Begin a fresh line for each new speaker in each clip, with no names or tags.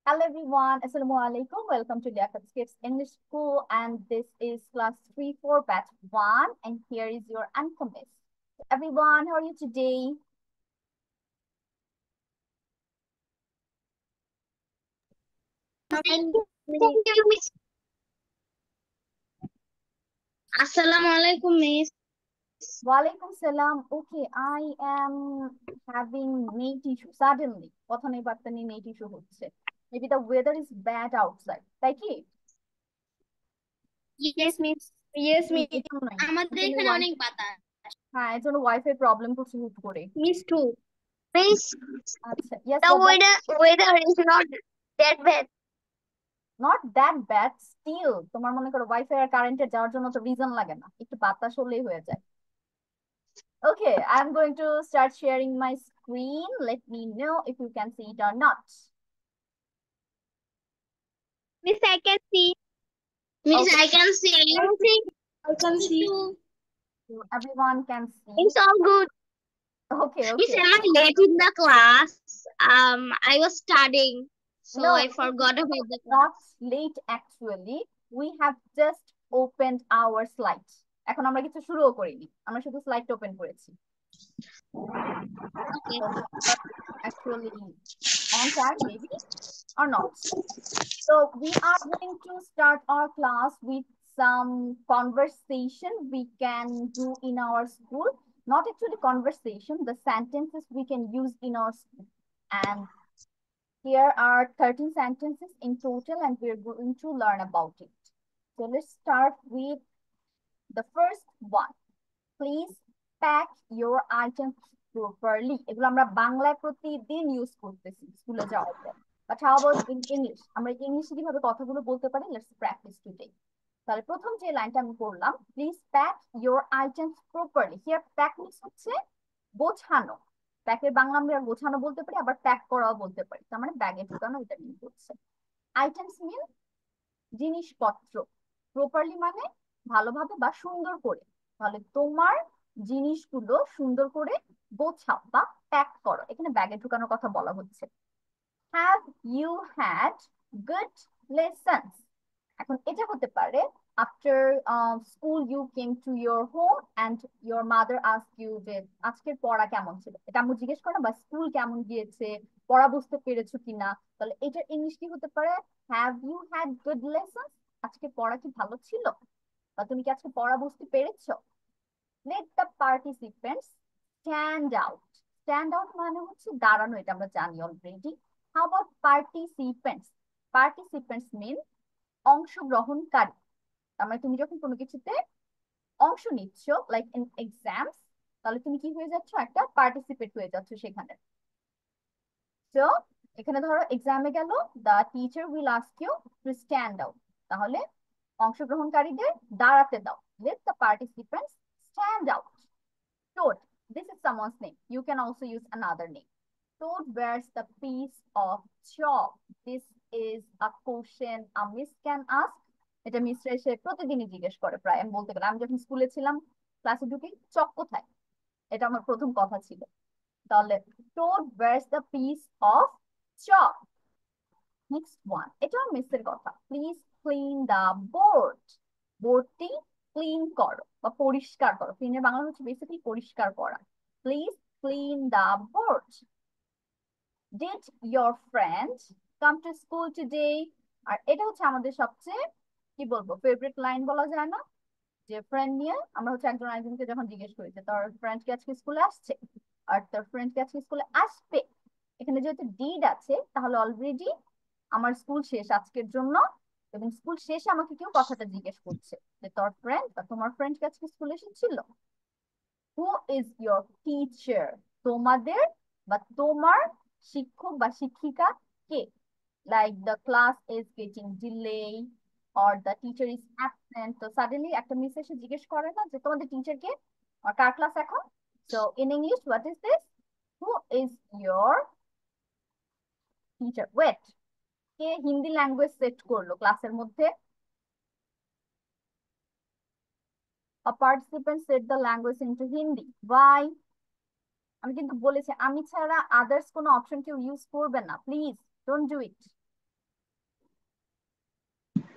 Hello everyone, Assalamu alaikum. Welcome to Liaquat's Kids English School, and this is class 3-4 batch 1, and here is your Anika miss. Everyone, how are you today?
Thank you, Miss. Assalamu alaikum, Miss.
Walaikum salam. Okay, I am having net issue suddenly. কথা নেই বার্তা নেই, net issue হচ্ছে. Maybe the weather is bad outside. তাই কি?
Yes, Miss. Yes, Miss.
এই জন্যই।
আমাদের
এই জন্য
এখানে অনেক বাতাস।
হ্যাঁ, এই জন্য ওয়াইফাই প্রবলেম করছে হুট করে।
Miss too. Miss,
আচ্ছা, yes,
the weather is not that bad.
Not that bad still তোমার মনে করো ওয়াইফাই আর কারেন্টের যাওয়ার জন্য তো রিজন লাগে না, একটু বাতাস হলেই হয়ে যায়। Okay, I am going to start sharing my screen, let me know if you can see it or not.
Miss, I can see. Miss,
Okay.
I can see. I can see.
Everyone can see.
It's all good.
Okay,
Miss,
okay.
am I late in the class? I was studying, so
No,
I forgot about the
not
class.
late actually. We have just opened our slide. এখন আমরা কিছু শুরুও করিনি, আমরা শুধু slide open করেছি।
Okay.
So we are actually on time maybe or not. So we are going to start our class with some conversation we can do in our school. Not actually conversation, the sentences we can use in our school. And here are 13 sentences in total, and we're going to learn about it. So let's start with the first one. Please pack your items properly. এগুলো আমরা বাংলায় প্রতিদিন use করতেছি স্কুলে যাওয়ার পর। But how about in English? আমরা ইংলিশে কিভাবে কথাগুলো বলতে পারি? Let's practice today. তাহলে প্রথম যে লাইনটা আমি পড়লাম, please pack your items properly. Here pack means হচ্ছে গোছানো। প্যাকের বাংলা আমরা গোছানো বলতে পারি, আবার প্যাক করাও বলতে পারি, তার মানে ব্যাগে ঢুকানো, এটা মিন করছে। আইটেমস মিন জিনিসপত্র, প্রপারলি মানে ভালোভাবে বা সুন্দর করে। তাহলে তোমার জিনিসগুলো সুন্দর করে গোছাও বা প্যাক করো, এখানে ব্যাগে ঢুকানোর কথা বলা হচ্ছে। Have you had good lessons. এখন এটা হতে পারে after school you came to your home and your mother ask you যে আজকের পড়া কেমন ছিল, এটা আমি জিজ্ঞেস করো বা স্কুল কেমন গিয়েছে, পড়া বুঝতে পেরেছো কিনা। তাহলে এটার ইংলিশ কি হতে পারে? Have you had good lessons, আজকে পড়া কি ভালো ছিল, বা তুমি কি আজকে পড়া বুঝতে পেরেছো। Let the participants stand out. Stand out মানে হচ্ছে দাঁড়ানো, এটা আমরা জানি already. How about participants? Participants mean অংশগ্রহণকারী। তার মানে তুমি যখন কোনো কিছুতে অংশ নিচ্ছ, লাইক ইন এক্সামস, তাহলে তুমি কি হয়ে যাচ্ছ? একটা পার্টিসিপেট হয়ে যাচ্ছ সেখানে। তো এখানে ধরো এক্সামে গেল, the teacher will ask you to stand out, তাহলে অংশগ্রহণকারীদের দাঁড়াতে দাও। Let the participants stand out. Toad, this is someone's name. You can also use another name. Toad wears the piece of chalk. This is a question a miss can ask. এটা মিসরা এসে প্রতিদিনই জিজ্ঞেস করে প্রায়, আমি বলতে গেলে আমি যখন স্কুলে ছিলাম ক্লাসে ঢুকি, চক কোথায়, এটা আমার প্রথম কথা ছিল। তাহলে Toad wears the piece of chalk. Next one, এটাও মিসের কথা। Please clean the board. বোর্ডটি ক্লিন করো বা পরিষ্কার করো। ক্লিনের বাংলা হচ্ছে বেসিক্যালি পরিষ্কার করা। Please clean the board. Did your friend come to school today? আর এটা হচ্ছে আমাদের সবচেয়ে কি বলবো ফেভারিট লাইন বলা যায় না, যে ফ্রেন্ড নিয়ে আমরা হচ্ছে একজন আরেকজনকে যখন জিজ্ঞেস করি যে তোর ফ্রেন্ড কি আজকে স্কুলে আসছে, আর তোর ফ্রেন্ড কি আজকে স্কুলে আসবে। এখানে যেহেতু ডিড আছে, তাহলে অলরেডি আমার স্কুল শেষ আজকের জন্য, এবং স্কুল শেষে আমাকে কেউ কথাটা জিজ্ঞেস করছে যে তোর ফ্রেন্ড বা তোমার ফ্রেন্ড কি আজকে স্কুলে এসেছিল। Who is your teacher? তোমাদের বা তোমার শিক্ষক বা শিক্ষিকা কে। Like the class is getting delay or the teacher is absent, তো সাডেনলি একটা মিস এসে জিজ্ঞেস করে না যে তোমাদের টিচার কে, আর কার ক্লাস এখন। So in English what is this? Who is your teacher? Wait, কে হিন্দি ল্যাঙ্গুয়েজ সেট করলো ক্লাসের মধ্যে? A participant set the language into Hindi. Why? আমি কিন্তু বলেছি আমি ছাড়া আদার্স কোনো অপশন কেউ ইউজ করবে না, please don't do it.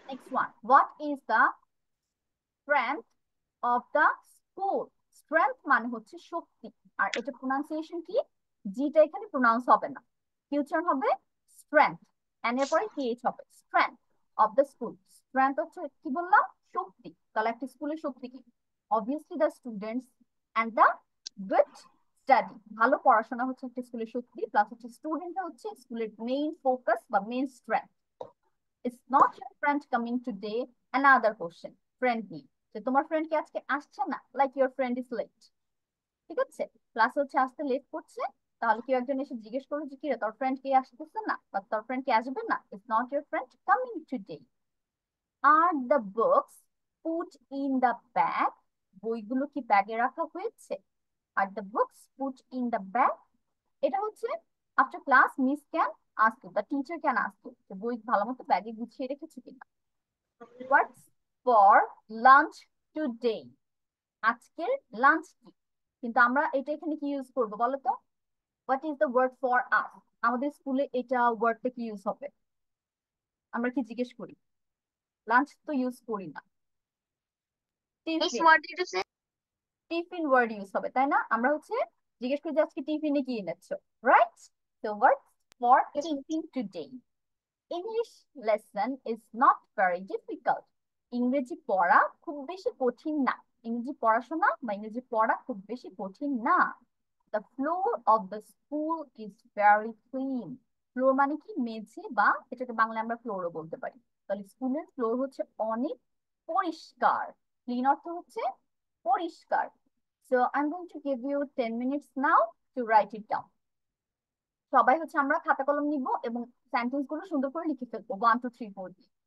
Next one. What is the strength of the school? Strength মানে হচ্ছে শক্তি, আর এটা প্রোনাউন্সিয়েশন কি? জিটা এখানে প্রোনাউন্স হবে না, ফিউচার হবে স্ট্রেংথ, এন এর পরে টিএইচ হবে। Strength of the school, strength হচ্ছে কি বললাম? শক্তি। তাহলে একটা স্কুলের শক্তি কি? Obviously the students and the good study. ভালো পড়াশোনা হচ্ছে একটা স্কুলের শক্তি, প্লাস হচ্ছে স্টুডেন্টরা হচ্ছে স্কুলের মেইন ফোকাস বা main strength. It's not your friend coming today. Another question. Friend নিয়ে, যে তোমার ফ্রেন্ড কি আজকে আসছে না, like your friend is late. ঠিক আছে, ক্লাস হচ্ছে আসতে লেট করছে, তাহলে কেউ একজন এসে জিজ্ঞেস করলো যে কি রে তোর ফ্রেন্ড কি আসতেছে না বা তোর ফ্রেন্ড কি আসবে না, it's not your friend coming today. Are the books put in the bag, বইগুলো কি ব্যাগে রাখা হয়েছে? Are the books put in the bag, এটা হচ্ছে after class miss can ask you, the teacher can ask you, যে বই ভালো মতো ব্যাগে গুছিয়ে রেখেছো কিনা। হোয়াটস ফর লাঞ্চ টুডে, আজকের লাঞ্চ কি? কিন্তু আমরা এটা এখানে কি ইউজ করবো বলো তো? What is the word for us? আমাদের স্কুলে এটা ওয়ার্ডটা কি ইউজ হবে? আমরা কি জিজ্ঞেস করি? লাঞ্চ তো ইউজ করি না,
miss
tiffin.
What did you say?
Tiffin word use হবে, তাই না? আমরা হচ্ছে জিজ্ঞেস করি যে আজকে টিফিনে কি এনেছো, রাইট? তো word for tiffin today. English lesson is not very difficult, ইংরেজি পড়া খুব বেশি কঠিন না। ইংরেজি পড়াশোনা বা ইংরেজি পড়া খুব বেশি কঠিন না। The floor of the school is very clean. Floor মানে কি? মেঝে, বা এটাকে বাংলা আমরা ফ্লোরও বলতে পারি। তাহলে স্কুলের ফ্লোর হচ্ছে অনেক পরিষ্কার। ক্লিন অর্থ হচ্ছে পরিষ্কার। So I am going to give you 10 minutes now to write it down. সবাই হচ্ছে আমরা খাতা কলম নিব এবং সেন্টেন্স গুলো সুন্দর করে লিখে ফেলবো 1 2 3 4 দিয়ে।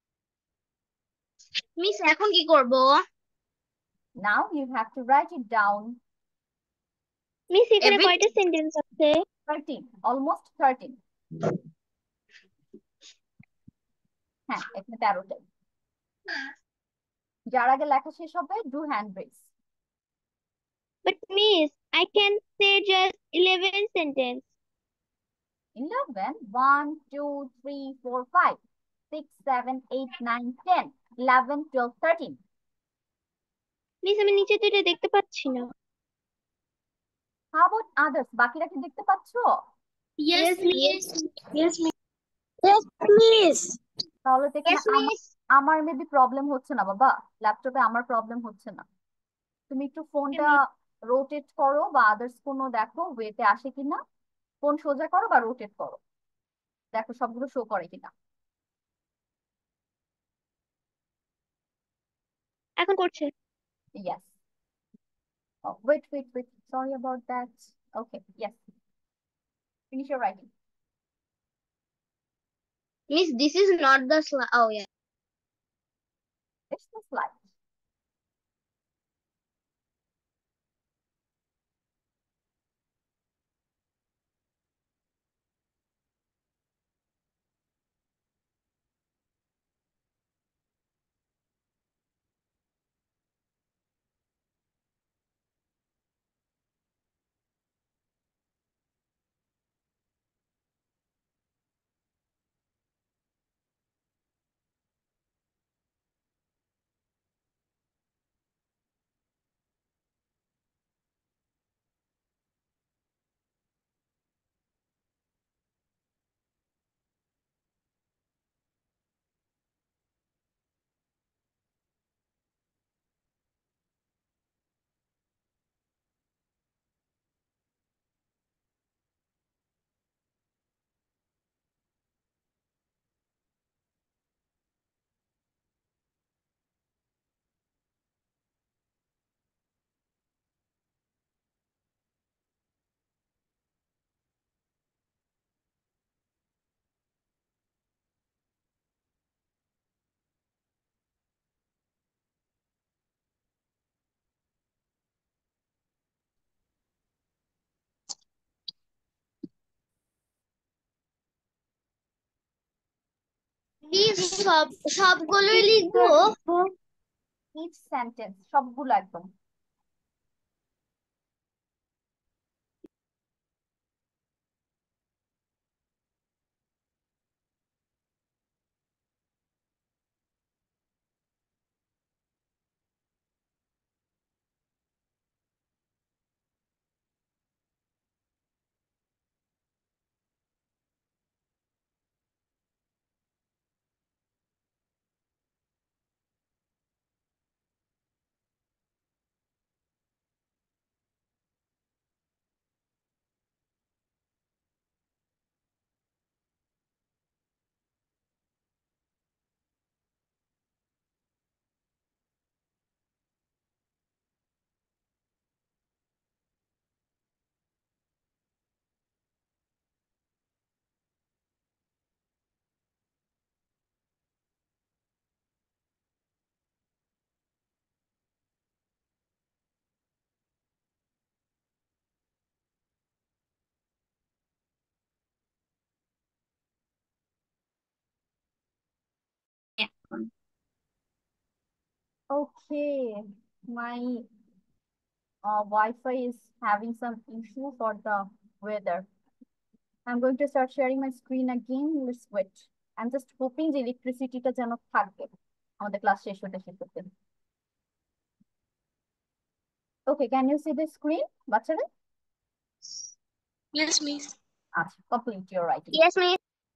মিস এখন কি করব?
Now you have to write it down.
Miss এখানে
এভরি
কয়টা সেন্টেন্স আছে?
13, অলমোস্ট 13। হ্যাঁ, এখানে 13টাই। যার আগে লেখা শেষ হবে do hand raise.
But miss I can say just 11 sentence.
11, 1 2 3 4 5 6 7 8 9 10 11 12 13।
Miss আমি নিচে তো এটা দেখতে পাচ্ছি না।
How about others? বাকিরা কি দেখতে পাচ্ছো?
Yes miss.
Yes, miss. Yes, miss.
তাহলে তো এখানে
ইয়েস মিস।
আমার মেবি প্রবলেম হচ্ছে না বাবা, ল্যাপটপে আমার প্রবলেম হচ্ছে না। তুমি একটু ফোনটা রোটেট করো বা আদার্স কোনো দেখো ওয়েতে আসে কিনা। ফোন সোজা করো বা রোটেট করো, দেখো সবগুলো শো করে কিনা।
এখন করছে।
Yes. Wait, sorry about that. Okay, yes, finish your writing.
Miss this is not the oh yeah.
It's the slide.
Miss সবগুলোই লিখবো?
ইচ সেন্টেন্স, সবগুলো একদম। Okay, my Wi-Fi is having some issue for the weather. I'm going to start sharing my screen again. Let's wait. I'm just hoping যে ইলেকট্রিসিটিটা যেন থাকবে আমাদের class শেষ হতে শেষ হতে। Okay, can you see the screen, বাচ্চারা?
Yes, miss.
আচ্ছা, complete your writing.
Yes, miss.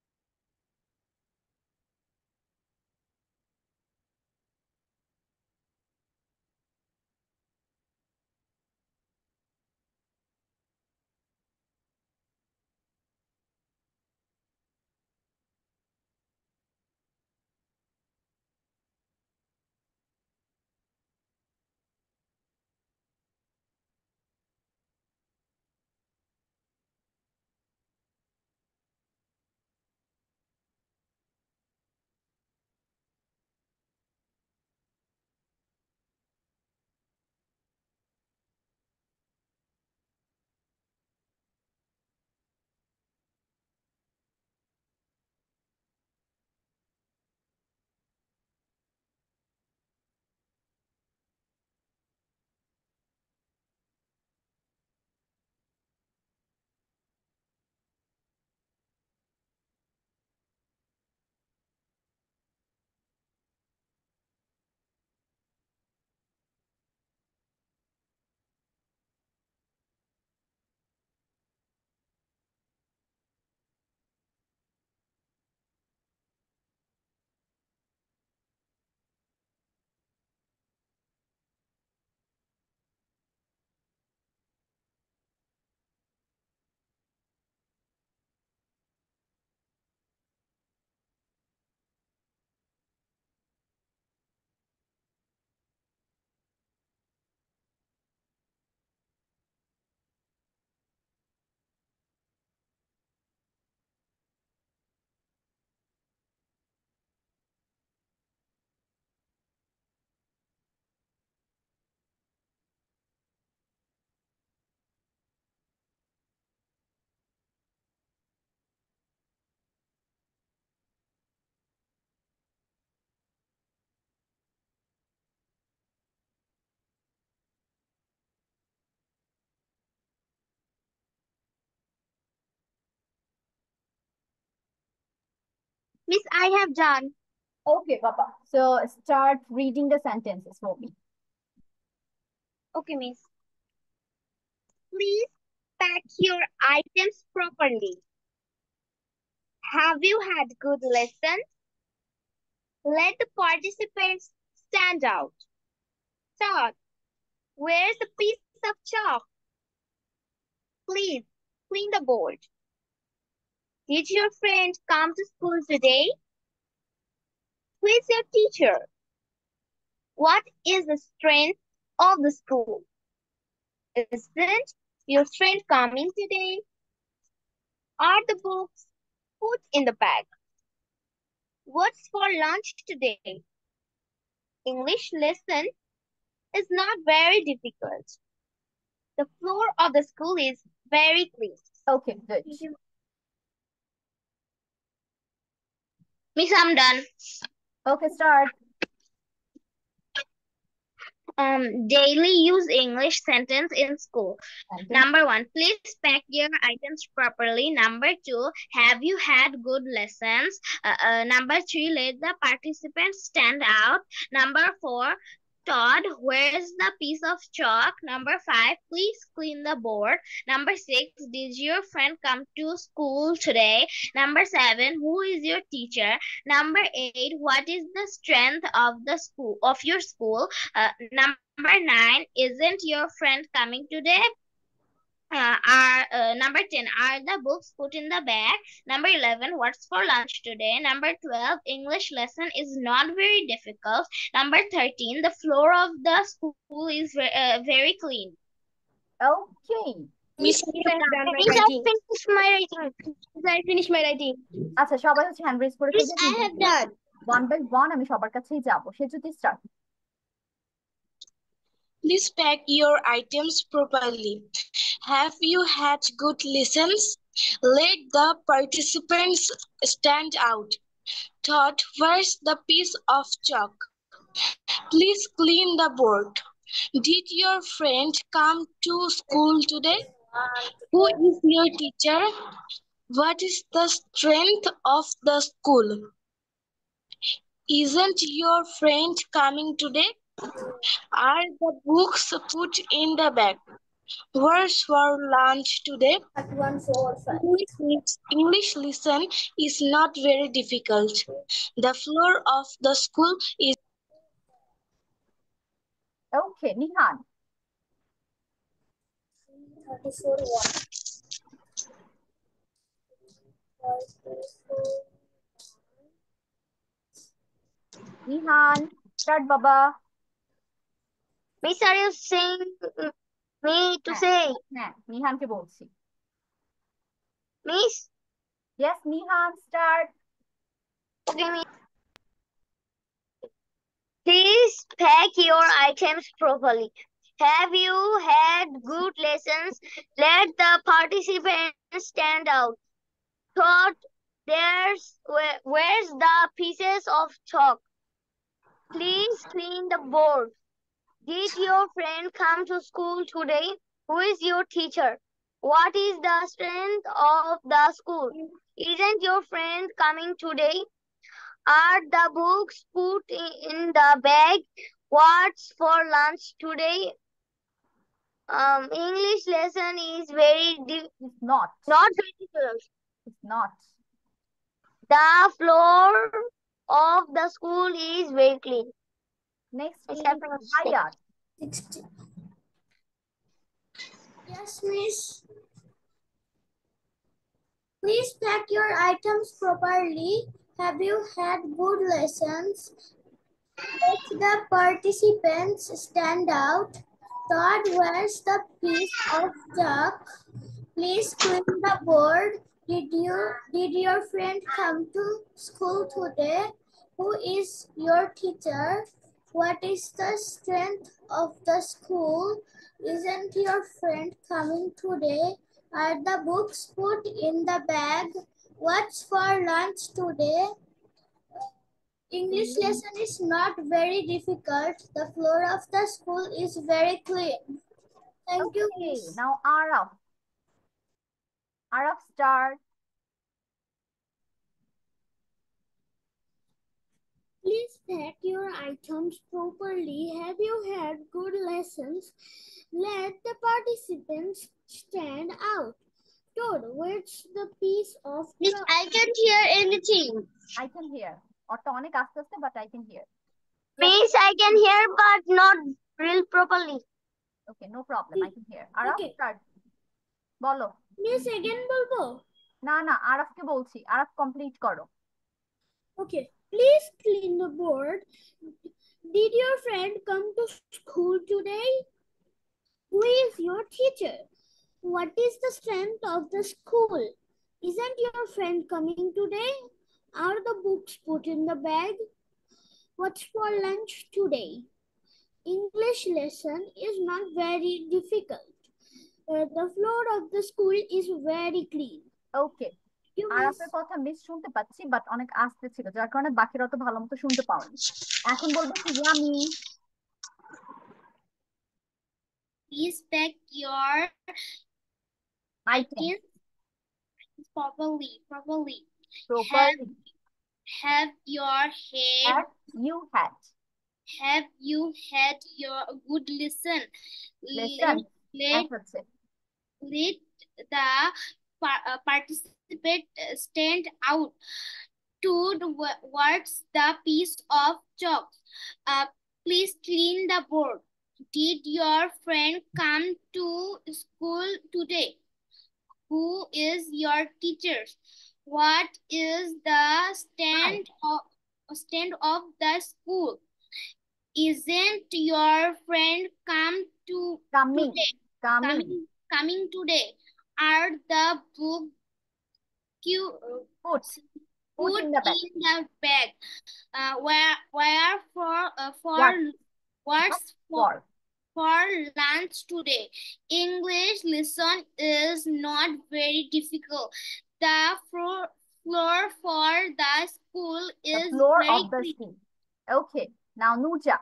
Miss, I have done.
Okay, Papa. So start reading the sentences for me.
Okay, miss. Please pack your items properly. Have you had good lessons? Let the participants stand out. Todd, where's the piece of chalk? Please clean the board. Did your friend come to school today? Who is your teacher? What is the strength of the school? Isn't your friend coming today? Are the books put in the bag? What's for lunch today? English lesson is not very difficult. The floor of the school is very clean.
Okay, good.
Miss, I'm done.
Okay, start.
Daily use English sentence in school.
Sentence.
Number 1, please pack your items properly. Number 2, have you had good lessons? Number 3, let the participants stand out. Number 4, Todd, where's the piece of chalk? Number 5, please clean the board. Number 6, did your friend come to school today? Number 7, who is your teacher? Number 8, what is the strength of the school of your school? Number 9, isn't your friend coming today? Number 10, are the books put in the bag? Number 11, what's for lunch today? Number 12, English lesson is not very difficult. Number 13, the floor of the school is very clean.
Okay.
Miss,
Miss, I finished my writing. I finished my writing.
আচ্ছা, সবাই হচ্ছে hand raise করে
Miss,
ফেলবে।
I have done.
One by one আমি সবার কাছেই যাব। সে যদি start.
please pack your items properly. Have you had good lessons? Let the participants stand out. Todd, where's the piece of chalk? Please clean the board. Did your friend come to school today? Who is your teacher? What is the strength of the school? Isn't your friend coming today? Are the books put in the bag? Where's for lunch today? English lesson is not very difficult. The floor of the school is
Okay, Nihan.
34
Nihan, start Baba.
Miss, are you saying me to
হ্যাঁ
say?
হ্যাঁ নিহানকে বলছি।
Miss?
Yes, Nihan, start.
Okay, Miss. Please pack your items properly. Have you had good lessons? Let the participants stand out. Thought where's the pieces of chalk? Please clean the board. Did your friend come to school today? Who is your teacher? What is the strength of the school? Isn't your friend coming today? Are the books put in the bag? What's for lunch today? English lesson is
It's not.
not very difficult.
It's not.
The floor of the school is very clean.
Next
It's
is
happening.
Hayat.
60. Yes, miss. Please pack your items properly. Have you had good lessons? Let the participants stand out. Todd, where's the piece of chalk? Please clean the board. Did your friend come to school today? Who is your teacher? What is the strength of the school? Isn't your friend coming today? Are the books put in the bag? What's for lunch today? English lesson is not very difficult. The floor of the school is very clean. Thank you,
Okay,
miss.
now Araf. Araf, start.
Please pack your items properly. Have you had good lessons? Let the participants stand out. Todd, where's the piece of
Miss,
chalk?
I can't hear anything.
I can hear. ওটা অনেক আস্তে আস্তে, but I can hear.
Miss, I can hear but not real properly.
Okay, no problem. I can hear. Araf,
Okay.
start. বলো।
Miss, again বলবো?
না না, আরাফকে বলছি। আরাফ কমপ্লিট করো।
Okay. Please clean the board. Did your friend come to school today? Who is your teacher? What is the strength of the school? Isn't your friend coming today? Are the books put in the bag? What's for lunch today? English lesson is not very difficult. The floor of the school is very clean.
ওকে, আরাফের কথা miss শুনতে পাচ্ছি, but অনেক আস্তে ছিল, যার কারণে বাকিরা তো ভালো মতো শুনতে পাওনি। এখন বলবো কি আমি।
Please pack your
item
properly.
Properly.
Have your head.
Have you had.
Have you had your good lesson?
Lesson
Let
হচ্ছে
let the participant stand out. Towards the piece of chalk. Please clean the board. Did your friend come to school today? Who is your teacher? What is the stand of the school? Isn't your friend
coming
coming today? Are the book
put
put
in the bag.
in the bag? Where for what's
for
for lunch today? English lesson is not very difficult. The floor for the school
the
is
floor
very
of the
clean.
School. ওকে, Now, Nuja.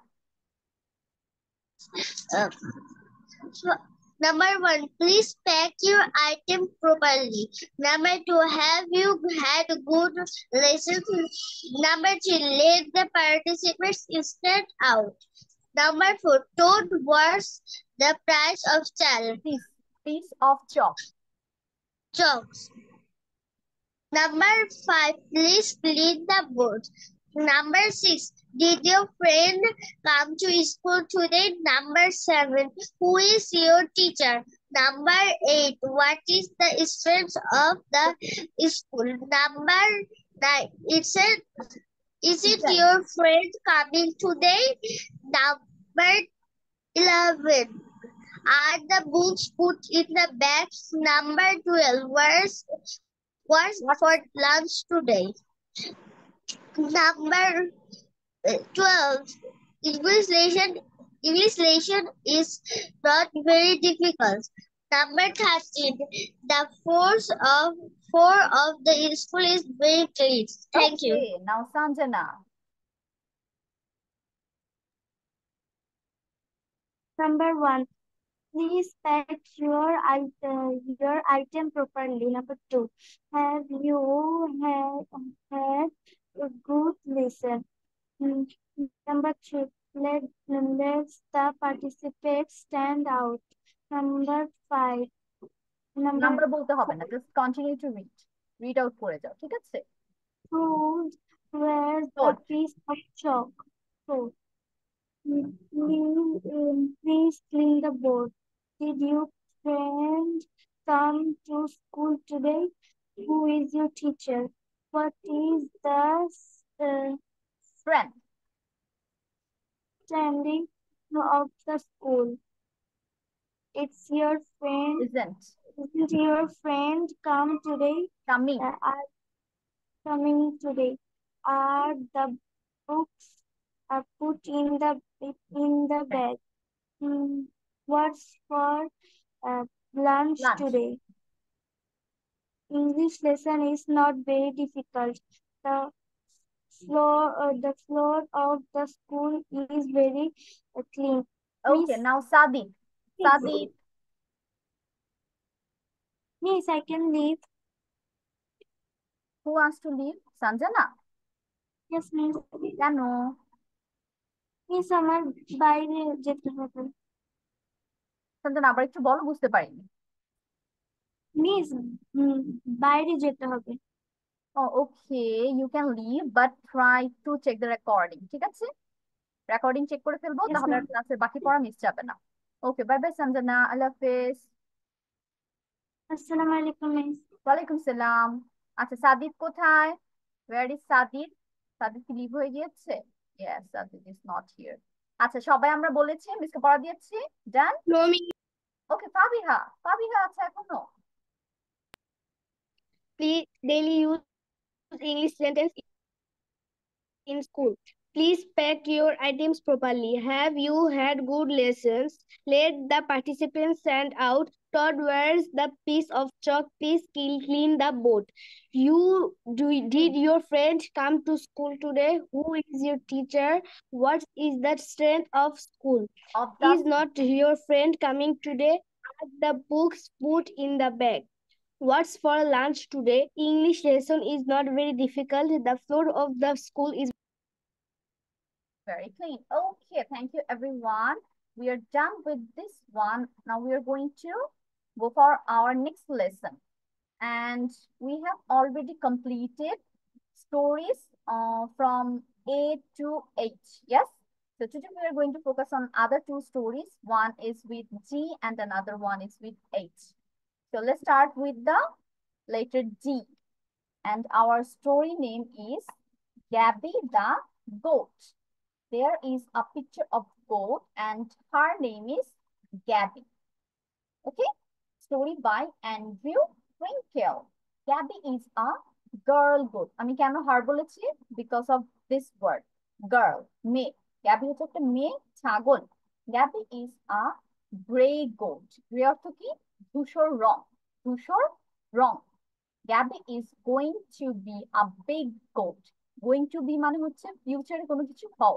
So, number 1, please pack your item properly. Number 2, have you had good lessons? Number 3, let the participants stand out. Number 4, don't waste the price of
Piece of chalk.
chalks. Number 5, please clean the board. Number 6, did your friend come to school today? Number 7, who is your teacher? Number 8, what is the strength of the school? Number 9, is it
Isn't.
your friend coming today? Number 11, are the books put in the bags? Number 12, what's for
What?
lunch today? Number 12, English lesson, English lesson is not very difficult. Number 13, the four of the school is very clean. Thank you.
Okay, now Sanjana.
Number 1, please pack your item properly. Number 2, have you had a good lesson? Mm, Number 3, let the participants stand out. Number 5, number
number বলতে হবে
4,
না, just continue to read. Read out করে যাও, ঠিক আছে?
who wears the
Good.
piece of chalk? 4, please clean the board. Did your friend come to school today? Who is your teacher? What is the
Friend.
standing of the school? It's your friend.
Isn't.
Isn't your friend come today?
Coming.
Are coming today? Are the books put in the bag? Hmm, what's for lunch
Lunch.
today? English lesson is not very difficult. The floor of the school is very clean.
Okay, now Sadit. Sadit.
Miss, I can leave.
Who wants to leave? Sanjana.
Yes, miss.
কেন?
Miss আমার বাইরে যেতে হবে।
সঞ্জনা আবার একটু বলো, বুঝতে পারিনি।
মিস বাইরে যেতে হবে।
Oh, okay, you can leave, but try to check the recording. ঠিক আছে? রেকর্ডিং চেক করে ফেলবো,
Yes,
তাহলে আর
ma'am.
ক্লাসের বাকি পড়া মিস যাবে না। ওকে, বাই বাই সঞ্জনা, আল্লাহ হাফেজ।
আসসালামু আলাইকুম মিস।
ওয়ালাইকুম সালাম। আচ্ছা, সাদিত কোথায়? Where is Sadit? সাদিত কি লিভ হয়ে গিয়েছে? Yes, Sadit is not here. আচ্ছা, সবাই আমরা বলেছি, মিসকে পড়া দিয়েছি, ডান?
No miss.
ওকে, ফাবিহা, ফাবিহা আছে এখনো?
Please daily use English sentence in school. Please pack your items properly. Have you had good lessons? Let the participants stand out. Todd wears the piece of chalk. Please clean the board. Did your friend come to school today? Who is your teacher? What is the strength of school?
Of the
Is not your friend coming today? Are the books put in the bag? What's for lunch today? English lesson is not very difficult. The floor of the school is
very clean. Okay, thank you everyone. We are done with this one. Now we are going to go for our next lesson. And we have already completed stories from A to H. Yes? So today we are going to focus on other two stories. One is with G and another one is with H. So let's start with the letter D. And our story name is Gabby the Goat. There is a picture of goat and her name is Gabby. Okay? Story by Andrew Twinkle. Gabby is a girl goat. আমি কেন হার বলেছি? Because of this word. Girl, মেয়ে। Gabby হচ্ছে একটা মেয়ে ছাগল। Gabby is a gray goat. Gray অর্থ কি? ধূসর রং। ধূসর রং। Gabby is going to be a big goat. Going to be মানে হচ্ছে ফিউচারে কোনো কিছু হওয়া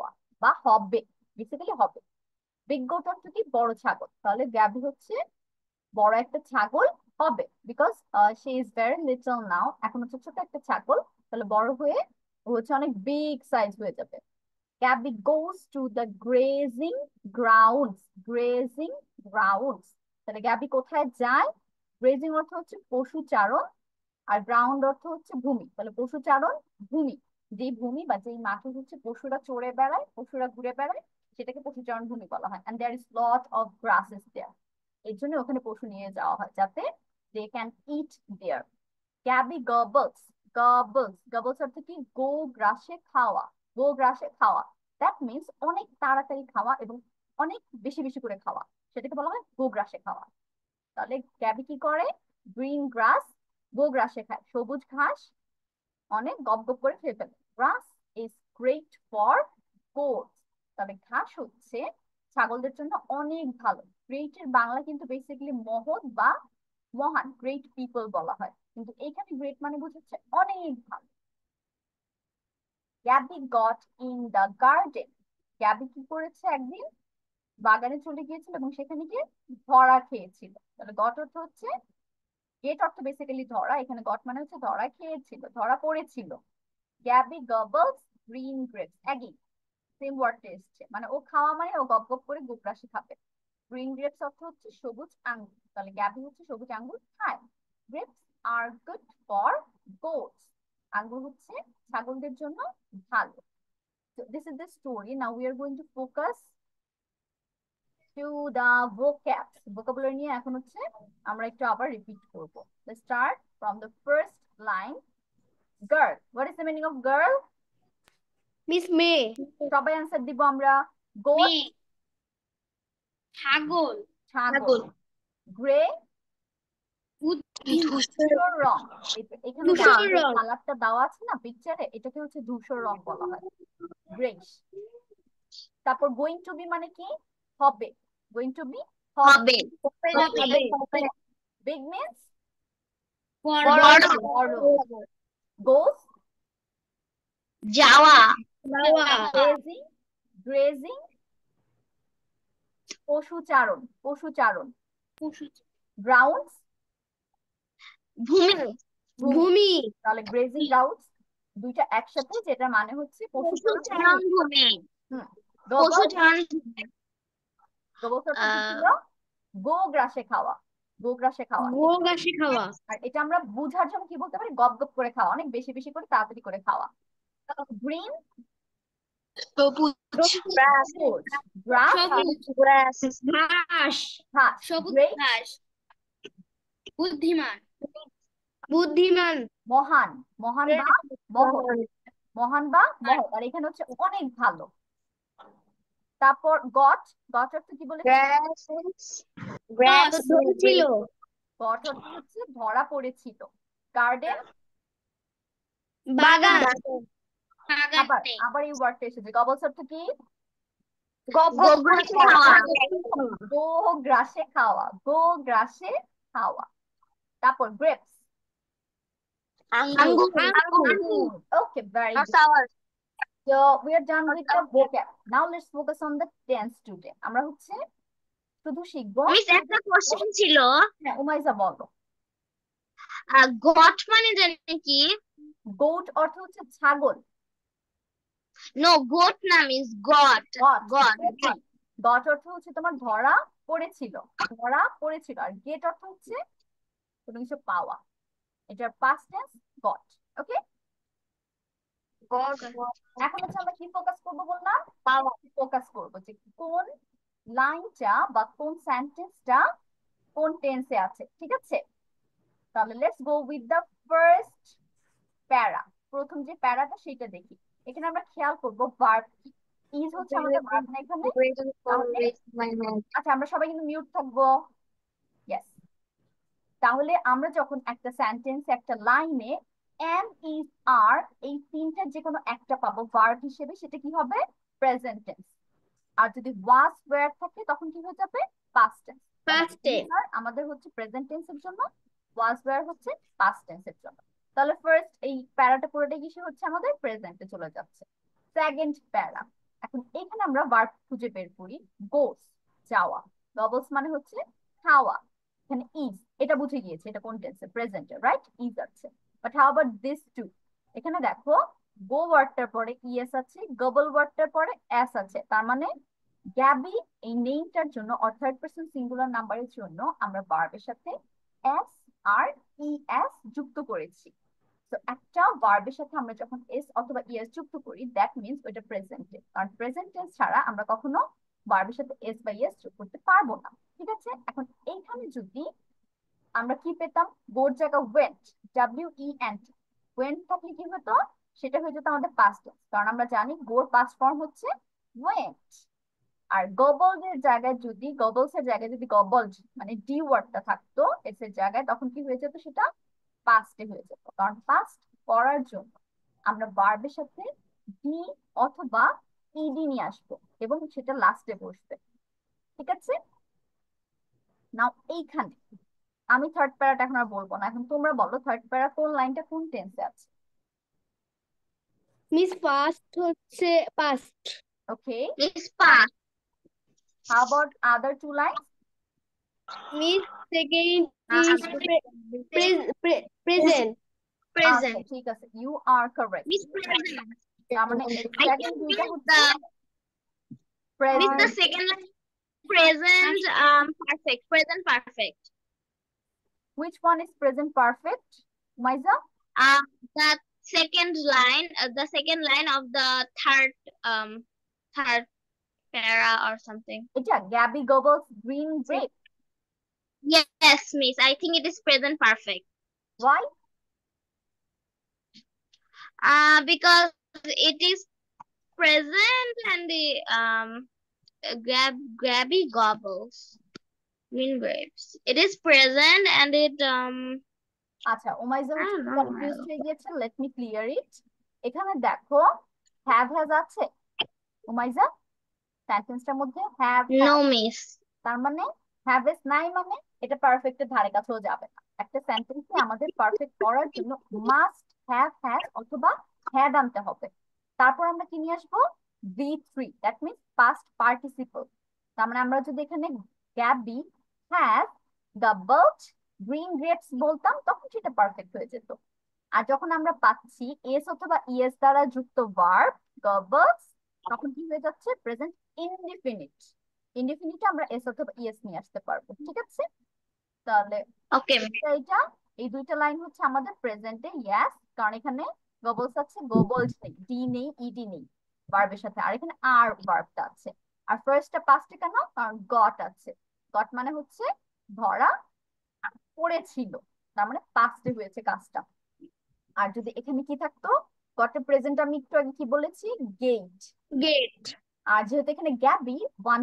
বা হবে, বেসিক্যালি হবে। বিগ গোট অর্থ কি? বড় ছাগল। তাহলে গ্যাবি হচ্ছে বড় একটা ছাগল হবে, because she is very little now, এখন হচ্ছে ছোট একটা ছাগল, তাহলে বড় হয়ে ও হচ্ছে অনেক বিগ সাইজ হয়ে যাবে। Gabby goes to the grazing grounds, grazing grounds, তাহলে গ্যাবি কোথায় যায়? গ্রেজিং অর্থ হচ্ছে পশুচারণ, আর গ্রাউন্ড অর্থ হচ্ছে ভূমি, তাহলে পশুচারণ ভূমি, যেই ভূমি বা যেই মাঠে হচ্ছে পশুরা চড়ে বেড়ায়, পশুরা ঘুরে বেড়ায়, সেটাকে পশুচারণ ভূমি বলা হয়। And there is lot of grasses there, এই জন্য ওখানে পশু নিয়ে যাওয়া হয় যাতে they can it there. Gabby গবলস, গবলস, গবলস অর্থ কি? গো গ্রাসে খাওয়া, গো গ্রাসে খাওয়া, দ্যাট মিনস অনেক তাড়াতাড়ি খাওয়া এবং অনেক বেশি বেশি করে খাওয়া, সেটাকে বলা হয় গো গ্রাসে খাওয়া। তাহলে গ্যাবি কি করে? গ্রিন গ্রাস, গো গ্রাসে খায়, সবুজ ঘাস অনেক গপ গপ করে খেয়ে ফেলে। Grass is great for goats, তবে ঘাস হচ্ছে ছাগলদের জন্য অনেক ভালো। গ্রেট এর বাংলা কিন্তু বেসিক্যালি মহৎ বা মহান, গ্রেট পিপল বলা হয়, কিন্তু এইখানে গ্রেট মানে বোঝাচ্ছে অনেক ভালো। Gabby got in the garden, Gabby কি করেছে? একদিন বাগানে চলে গিয়েছিল এবং সেখানে গিয়ে ধরা খেয়েছিল। তাহলে গট অর্থ হচ্ছে, গেট অর্থ বেসিক্যালি ধরা, এখানে গট মানে হচ্ছে ধরা খেয়েছিল, ধরা পড়েছিল। গ্যাবি গবলস গ্রিন গ্রেপস, একই সেম ওয়ার্ডটা এসছে, মানে ও খাওয়া মানে ও গপ গপ করে গোগ্রাসে খাবে। গ্রিন গ্রেপস অর্থ হচ্ছে সবুজ আঙ্গুর, তাহলে গ্যাবি হচ্ছে সবুজ আঙ্গুর খায়। গ্রেপস আর গুড ফর গোটস, আঙ্গুর হচ্ছে ছাগলদের জন্য ভালো। So this is the story. Now we are going to focus to the vocabs. Vocabulary নিয়ে এখন হচ্ছে আমরা একটু আবার রিপিট করব। Let's start from the first line. Girl. What is the meaning of girl?
Miss may,
সবাই answer দিব আমরা। গোট,
ছাগল,
ছাগল। গ্রে, ধূসর রং, এখানে দেখো যে কালারটা দেওয়া আছে না পিকচারে, এটাকে হচ্ছে ধূসর রং বলা হয়, গ্রেইশ। তারপর গোইং টু বি মানে কি? হবে, গোইং টু বি হবে। বিগ মিন্স বড়। গোস
যাওয়া,
গ্রেজিং, গ্রেজিং পশুচারণ, পশুচারণ। গ্রাউন্ডস
ভূমি,
ভূমি, তাহলে গ্রেজিং গ্রাউন্ডস দুইটা একসাথে, যেটা মানে হচ্ছে পশুচারণ
ভূমি,
হুম।
পশুচারণ,
গবলস অর্থ কি ছিল? গো গ্রাসে খাওয়া, গো গ্রাসে খাওয়া।
গোগাসি খাওয়া,
আর এটা আমরা বুঝার জন্য কি বলতে পারি? গপ গপ করে খাওয়া, অনেক বেশি বেশি করে তাড়াতাড়ি করে খাওয়া। গ্রিন
সবুজ,
গ্রাস, গ্রাস,
গ্রাস, ঘাস,
ঘাস।
সবুজ
গ্রেট
ঘাস, বুদ্ধিমান, বুদ্ধিমান,
মহান, মহান বা মহৎ, মহান বা মহৎ, আর এখানে হচ্ছে অনেক ভালো। তারপর গট, গট অর্থ কি বলেছে?
ছিল,
গট অর্থ হচ্ছে ধরা পড়েছিল। গার্ডেন,
বাগান,
আবার আবার এই ওয়ার্ডটা এসেছে। গবলস অর্থ কি?
গোগ্রাসে খাওয়া,
গো গ্রাসে খাওয়া, গো গ্রাসে খাওয়া। তারপর গ্রেপস,
আঙ্গুর,
okay, very good. So we are done with the vocab. Now let's focus on the tense today. আমরা হচ্ছে শুধু শিখবো।
মিস একটা কোশ্চেন ছিল,
হ্যাঁ, উমাইজা বলো।
গট মানে জানেন কি?
গোট অর্থ হচ্ছে ছাগল।
নো, গোট না মিস গট, গট,
গট অর্থ হচ্ছে তোমার ধরা পড়েছিল, ধরা পড়েছিল। আর গেট অর্থ হচ্ছে কোনো কিছু পাওয়া, এটার পাস্ট টেন্স গট। ওকে, এখন হচ্ছে আমরা কি ফোকাস করবো বললাম? ফোকাস করবো যে কোন লাইনটা বা কোন সেন্টেন্সটা কোন টেন্সে আছে, ঠিক আছে? তাহলে let's go with the first para. প্রথম যে প্যারাটা সেটা দেখি। এখানে আমরা খেয়াল করবো ভার্ব কি। ইজ হচ্ছে আমাদের ভার্ব না এখানে। তাহলে আচ্ছা, আমরা সবাই কিন্তু মিউট থাকবো। ইয়েস। তাহলে আমরা যখন একটা সেন্টেন্স, একটা লাইনে এম, ইজ, আর এই তিনটার যে কোনো একটা পাবো ভার্ব হিসেবে, সেটা কি হবে? Present tense. আর যদি ওয়াজ ওয়্যার থাকে তখন কি হয়ে যাবে? Past tense. আমাদের হচ্ছে প্রেজেন্ট টেন্সের জন্য, ওয়াজ ওয়্যার হচ্ছে পাস্ট টেন্সের জন্য। তাহলে ফার্স্ট এই প্যারাটা পুরোটা কিসে হচ্ছে? আমাদের প্রেজেন্টে চলে যাচ্ছে। সেকেন্ড প্যারা, এখন এখানে আমরা ভার্ব খুঁজে বের করি গোস যাওয়া, গবলস মানে হচ্ছে খাওয়া, এখানে ইজ এটা বুঝে গিয়েছে এটা কোন টেন্সে প্রেজেন্টে রাইট ইজ আছে but how about this two এখানে দেখো গো ওয়ার্ডটার পরে ইএস আছে গবল ওয়ার্ডটার পরে এস আছে তার মানে গ্যাবি এই নেমটার জন্য অর থার্ড পারসন সিঙ্গুলার নাম্বারের জন্য আমরা ভার্বের সাথে এস আর ইএস যুক্ত করেছি তো একটা ভার্বের সাথে আমরা যখন এস অথবা ইএস যুক্ত করি দ্যাট মিন্স ওইটা প্রেজেন্টে কারণ প্রেজেন্ট টেন্স ছাড়া আমরা কখনো ভার্বের সাথে এস বা ইএস যোগ করতে পারবো না ঠিক আছে এখন এইখানে যদি আমরা কি পেতাম গোর জায়গা ওয়েন্ট WENT ওয়েন্ট থাকলে কি হতো সেটা হয়ে যেত আমাদের পাস্ট টেন্স কারণ আমরা জানি গোর পাস্ট ফর্ম হচ্ছে ওয়েন্ট আর গবলসের জায়গায় যদি গবলসের জায়গায় যদি গবল মানে ডি ওয়ার্ডটা থাকতো এস এর জায়গায় তখন কি হয়ে যেত সেটা পাস্টে হয়ে যেত কারণ পাস্ট করার জন্য আমরা ভার্বের সাথে ডি অথবা ইডি নিয়ে আসবো এবং সেটা লাস্টে বসবে ঠিক আছে নাও এইখানে আমি থার্ড প্যারাটা এখন আর বলবো না এখন তোমরা বলো থার্ড প্যারা কোন লাইনটা কোন টেন্সে আছে
মিস ফার্স্ট হচ্ছে past
okay
Miss Park.
How about other two lines
miss second
Uh,
is present
আচ্ছা
present.
ঠিক আছে you are correct
Miss present.
তার মানে
I
সেকেন্ড
think
দুইটা
Miss
হচ্ছে
Miss the
present
second line present perfect. Present perfect.
which one is present perfect Maiza
The the second line of the third para or something.
এটা Gabby gobbles green grape
Yes, Miss. I think it is present perfect.
why
Because it is present and the grabby gobbles green grapes. It is present and it
আচ্ছা ওমাইজা
I
হচ্ছে
don't know.
Confused হয়ে গিয়েছে let me clear ইট এখানে দেখো has আছে ওমাইজা সেন্টেন্সটার মধ্যে have
No, Miss.
তার মানে হ্যাভ নাই মানে এটা পারফেক্টের ধারে কাছেও যাবে না একটা সেন্টেন্সে আমাদের পারফেক্ট করার জন্য মাস্ট হ্যাজ অথবা হ্যাড আনতে হবে তারপর আমরা কি নিয়ে আসবো V3 that means past participle তার মানে আমরা যদি এখানে Gabby have gobbled green grapes বলতাম তখন সেটা পারফেক্ট হয়ে যেত আর যখন আমরা পাচ্ছি এস অথবা ইএস দ্বারা যুক্ত ভার্ব গাবলস তখন কি হয়ে যাচ্ছে প্রেজেন্ট ইনডিফিনিট ইনডিফিনিটে আমরা এস অথবা ইএস নিয়ে আসতে পারবো ঠিক আছে তাহলে
Okay, Miss.
এইটা এই দুইটা লাইন হচ্ছে আমাদের প্রেজেন্টে ইয়েস কারণ এখানে গবলস আছে গবলড নেই ডি নেই ইডি নেই ভার্বের সাথে আর এখানে আর ভার্বটা আছে আর ফার্স্টটা পাস্টে কেন কারণ গট আছে গট মানে হচ্ছে ধরা পড়েছিল তার মানে পাস্টে হয়েছে কাজটা আর যদি এখানে কি থাকতো গটের প্রেজেন্ট আমি একটু আগে কি বলেছি গেট
গেট
আর যেহেতু এখানে Gabby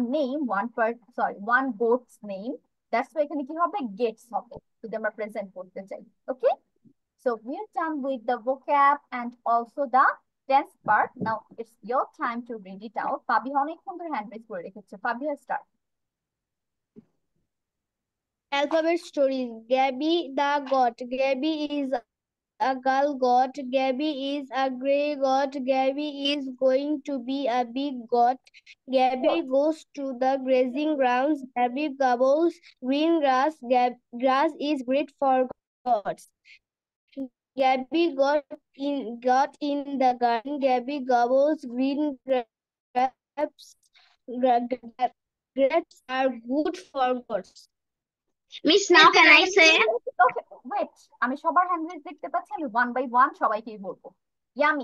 one goats name that's why এখানে কি হবে গেটস হবে যদি আমরা প্রেজেন্ট করতে চাই okay so we are done with the vocab and also the tense part now it's your time to read it out Fabiha অনেকক্ষণ ধরে হ্যান্ড রেজ করে রেখেছে Fabiha start
alphabet stories. Gabby the goat. Gabby is a girl goat. Gabby is a gray goat. Gabby is going to be a big goat. Gabby goes to the grazing grounds. Gabby gobbles green grass. Grass is great for goats. Gabby got in the garden. Gabby gobbles green grapes. Grapes are good for goats.
Miss, now can I say?
Okay wait আমি সবার hand raise দেখতে পাচ্ছি আমি one by one সবাইকেই বলবো Yami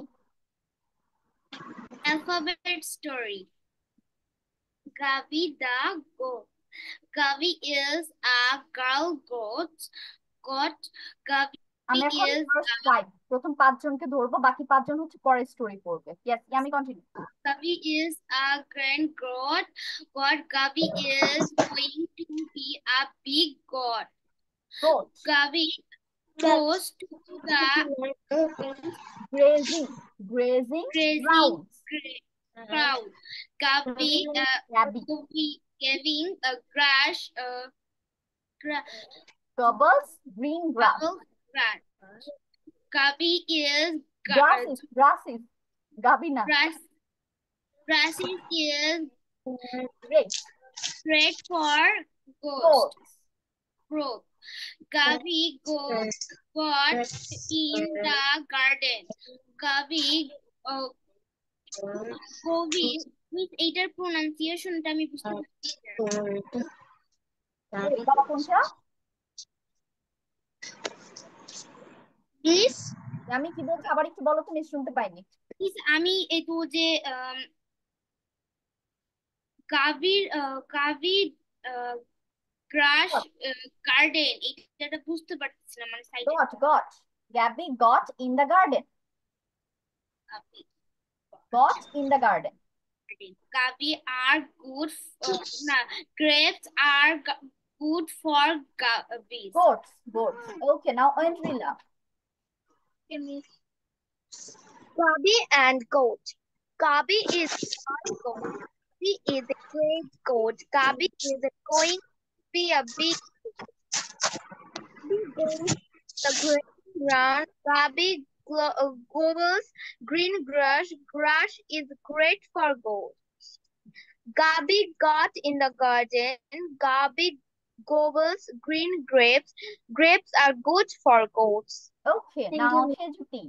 Alphabet story. Gavi the goat. Gavi is a girl goat. Gavi
আমি এখন
is
first five প্রথম পাঁচজনকে ধরবো বাকি পাঁচজন হচ্ছে পরে স্টোরি পড়বে yes Yami continue
Gavi is a grand goat. Gavi is going to be a big goat.
Goat
Gavi goes to the
grazing
grazing
grounds
ground. Gavi
Gabby
giving a grass
gobbles green grass
grass. Gavi is
grass is Gabi না
grass Grasses is
Great.
great for ghost.
Goats.
Growth. Gabi got in the garden. Gabi uh, Gobi with এইটার প্রনাউন্সিয়েশনটা আমি বুঝতে পারছি না।
বাবা কোনটা?
Please.
আমি কি বলছি আবার একটু বলো তো, মিস শুনতে পাইনি।
আমি একটু যে গাভীর গ্রাস গার্ডেন এটা বুঝতে পারতেছি না, মানে সাইডে
Got. Gabby got in the garden. Got in the garden.
Gabi are good. Grapes are good for bees.
Goats. Okay, now Andrila.
Gabi and goat. Gabi is a goat. Gabi is a great goat. Gabi is going to be a big. Gabi goes the green ground. Gabi gobbles green grass. Grass is great for goats. Gabi got in the garden. Gabi gobbles green grapes. Grapes are good for goats.
Okay, now Hejuti.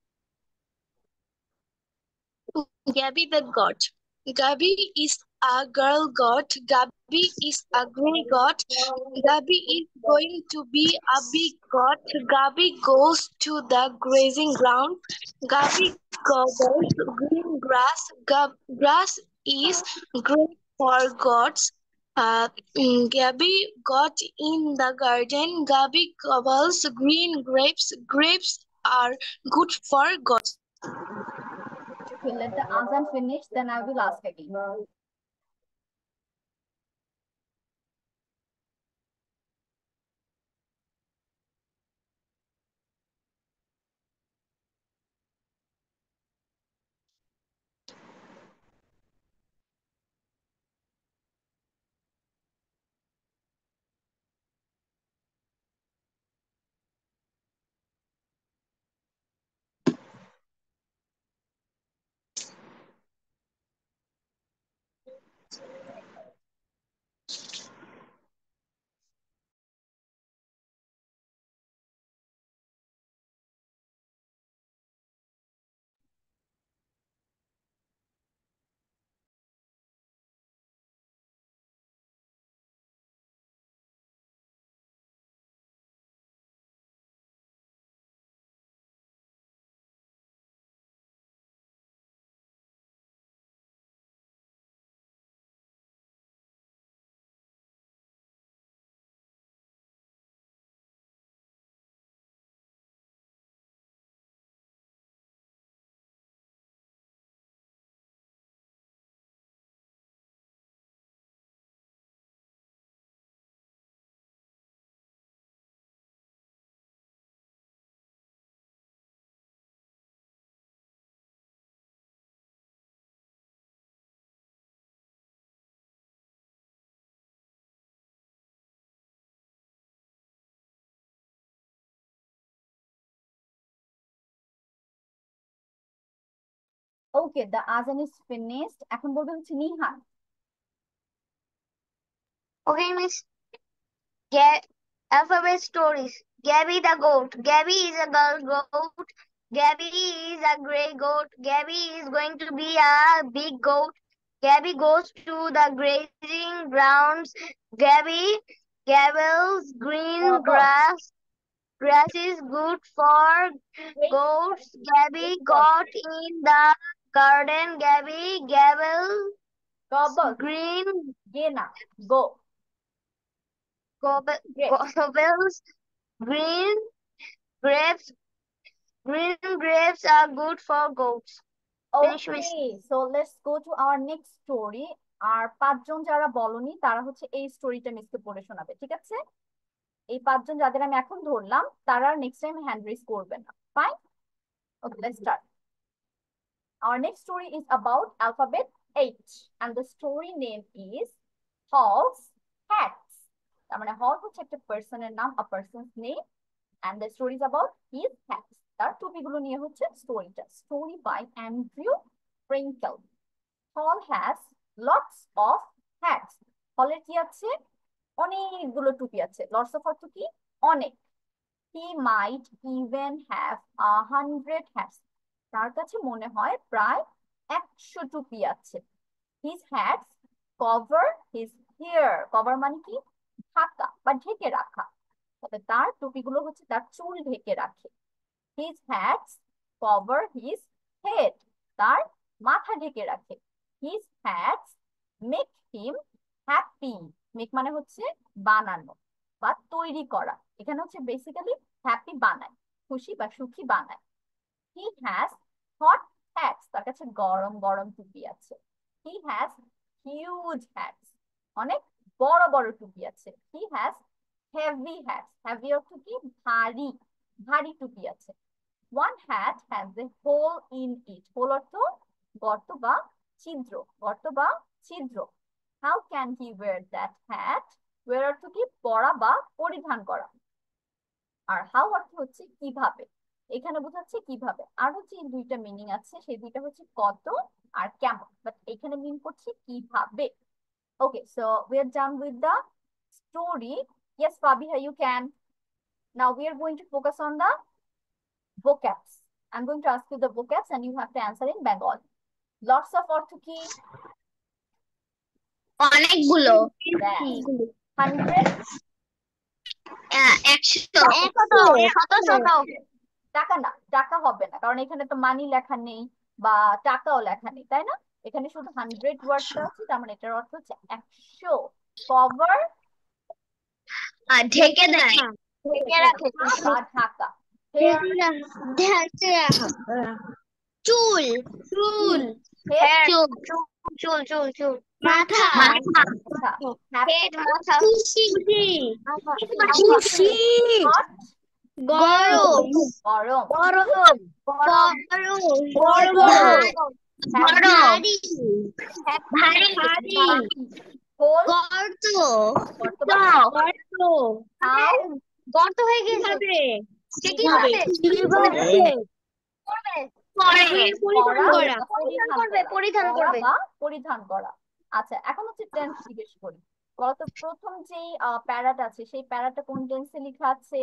Gabby the goat. Gabby is a girl goat. Gabby is a grey goat. Gabby is going to be a big goat. Gabby goes to the grazing ground. Gabby gobbles green grass. Grass is great for goats. Gabby got in the garden. Gabby gobbles green grapes. Grapes are good for goats.
Okay, let the Azan finish, then I will ask again. Okay, the Azan is finished. এখন বলবে হচ্ছে Nihan.
Okay, Miss. Alphabet stories. Gabby the goat. Gabby is a girl goat. Gabby is a grey goat. Gabby is going to be a big goat. Gabby goes to the grazing grounds. Gabby gabbles green grass. Grass is good for goats. Gabby got in the garden. Gabby gabbles green
Gena, go.
gobbles green grapes. Green grapes are good for goats. Finish, Miss.
Okay, so let's go to our next story. আর পাঁচজন যারা বলনি তারা হচ্ছে এই স্টোরিটা মিসকে পড়ে শোনাবে, ঠিক আছে? এই পাঁচজন যাদের আমি এখন ধরলাম তারা নেক্সট টাইম হ্যান্ড রেজ করবে না। Fine? Okay, let's start. Our next story is about alphabet H and the story name is Hall's Hats. তার মানে হল হচ্ছে একটা পার্সনের নাম, a person's name, and the story is about his hats. তার টুপিগুলো নিয়ে হচ্ছে স্টোরিটা। Story by Andrew Sprinkle. Hal has lots of hats. হলের কি আছে? অনেকগুলো টুপি আছে। লটস অফ অর্থ কি? অনেক। He might even have 100 hats. তার কাছে মনে হয় প্রায় 100 টুপি আছে। His hats cover his hair. Cover মানে কি? ঢাকা বা ঢেকে রাখা। তবে তার টুপিগুলো হচ্ছে তার চুল ঢেকে রাখে। His hats cover his head. তার মাথা ঢেকে রাখে। His hats make him happy. Make মানে হচ্ছে বানানো বা তৈরি করা। এখানে হচ্ছে বেসিক্যালি হ্যাপি বানায়, খুশি বা সুখী বানায়। He has hot hats. তার কাছে গরম গরম টুপি আছে। He has huge hats. অনেক বড় বড় টুপি আছে। He has heavy hats. Heavy অর্থ কি? ভারী, ভারী টুপি আছে। One hat has a hole in it. Hole অর্থ গর্ত বা ছিদ্র, গর্ত বা ছিদ্র। How can he wear that hat? Wear অর্থ কি? পরা বা পরিধান করা। আর হাউ অর্থ হচ্ছে কিভাবে। এখানে বোঝাচ্ছে কিভাবে। আর হচ্ছে এই দুইটা মিনিং আছে, সেই দুইটা হচ্ছে কত আর কেমন, বাট এখানে মিন করছে কিভাবে। Okay, so we are done with the story. Yes, Fabiha, you can. Now we are going to focus on the vocabs. I'm going to ask you the vocabs and you have to answer in Bengali. Lots of অর্থ কি?
অনেকগুলো।
Bad. 100
একশো, শত, শত শত।
টাকা না, টাকা হবে না, কারণ এখানে তো মানি লেখা নেই বা টাকাও লেখা নেই, তাই না? এখানে শুধু 100 ওয়ার্ডটা আছে, তার মানে এটার অর্থ হচ্ছে 100। কভার
ঢেকে দেয়, ঢেকে রাখে।
বা ঢাকা। হেয়ার
চুল,
চুল,
হেড
চুল, চুল, চুল, চুল।
মাথা,
আচ্ছা। হ্যাপি
হেড, মাথা।
খুশি,
খুশি,
হট
গরম,
গরম।
গরম, গরম,
বড়,
হ্যাপি
ভারী, ভারী,
ভারী,
হোল
গর্ত,
গর্ত,
হাউ
গর্ত হয়ে গেছে।
কিভাবে,
সে কিভাবে? পরে,
পরিধান
পরা
করা,
বা
পরিধান
পরিধান
করবে,
করা।
পরিধান
পরা
করবে।
বা পরিধান করা। আচ্ছা, এখন হচ্ছে টেন্স জিজ্ঞেস করি। বলতো প্রথম যেই প্যারাটা আছে সেই প্যারাটা কোন টেন্সে লেখা আছে?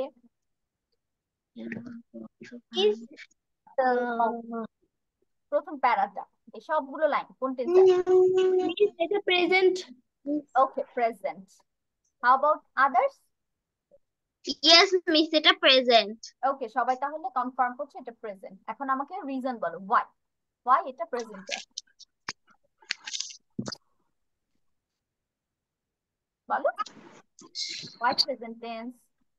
প্রথম প্যারাটা, এই সবগুলো লাইন কোন টেন্সে আছে?
এটা present,
okay, present. How about others?
Yes miss, এটা প্রেজেন্ট।
ওকে, সবাই তাহলে কনফার্ম করছে এটা প্রেজেন্ট। এখন আমাকে রিজন বলো, ওয়াই এটা প্রেজেন্টে আছে, বলো। Why present tense?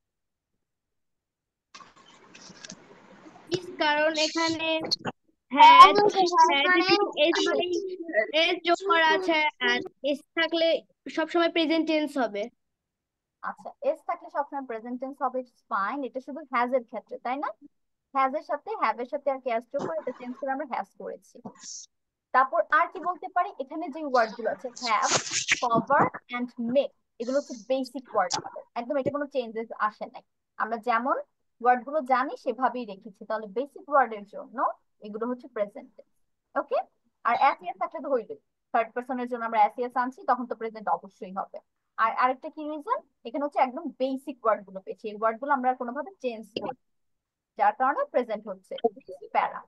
কারণ এখানে হ্যাড,
মানে
এস যোগ করা আছে, আর এস থাকলে সবসময় প্রেজেন্ট টেন্স হবে।
আচ্ছা, এস থাকলে সবসময় প্রেজেন্ট টেন্স হবে, ইটস ফাইন। এটা শুধু হ্যাজ এর ক্ষেত্রে, তাই না? হ্যাজ এর সাথে হ্যাভ এর সাথে আর ক্যাস যোগ করে এটা চেঞ্জ করে আমরা হ্যাজ করেছি। তারপর আর কি বলতে পারি? এখানে যে ওয়ার্ড গুলো আছে হ্যাভ, কভার এন্ড মেক, এগুলো হচ্ছে বেসিক ওয়ার্ড আমাদের, একদম এটা কোনো চেঞ্জেস আসে নাই। আমরা যেমন ওয়ার্ড গুলো জানি সেভাবেই রেখেছি, তাহলে বেসিক ওয়ার্ডের জন্য এগুলো হচ্ছে প্রেজেন্ট। ওকে, আর অ্যাস ইয়েস থাকলে তো হইলই। থার্ড পারসনের জন্য আমরা অ্যাস ইয়েস আনছি, তখন তো প্রেজেন্ট অবশ্যই হবে। আর আরেকটা কি রিজন, এখানে হচ্ছে একদম বেসিক ওয়ার্ড গুলো পেয়েছি, এই ওয়ার্ড গুলো আমরা আর কোনোভাবে চেঞ্জ করি, যার কারণে প্রেজেন্ট হচ্ছে। প্যারা,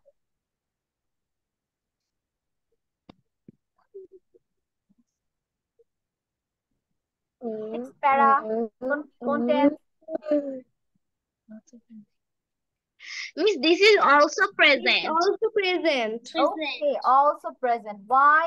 নেক্সট প্যারা কোন tense?
Miss this is also present.
Also present,
okay, also present. Why?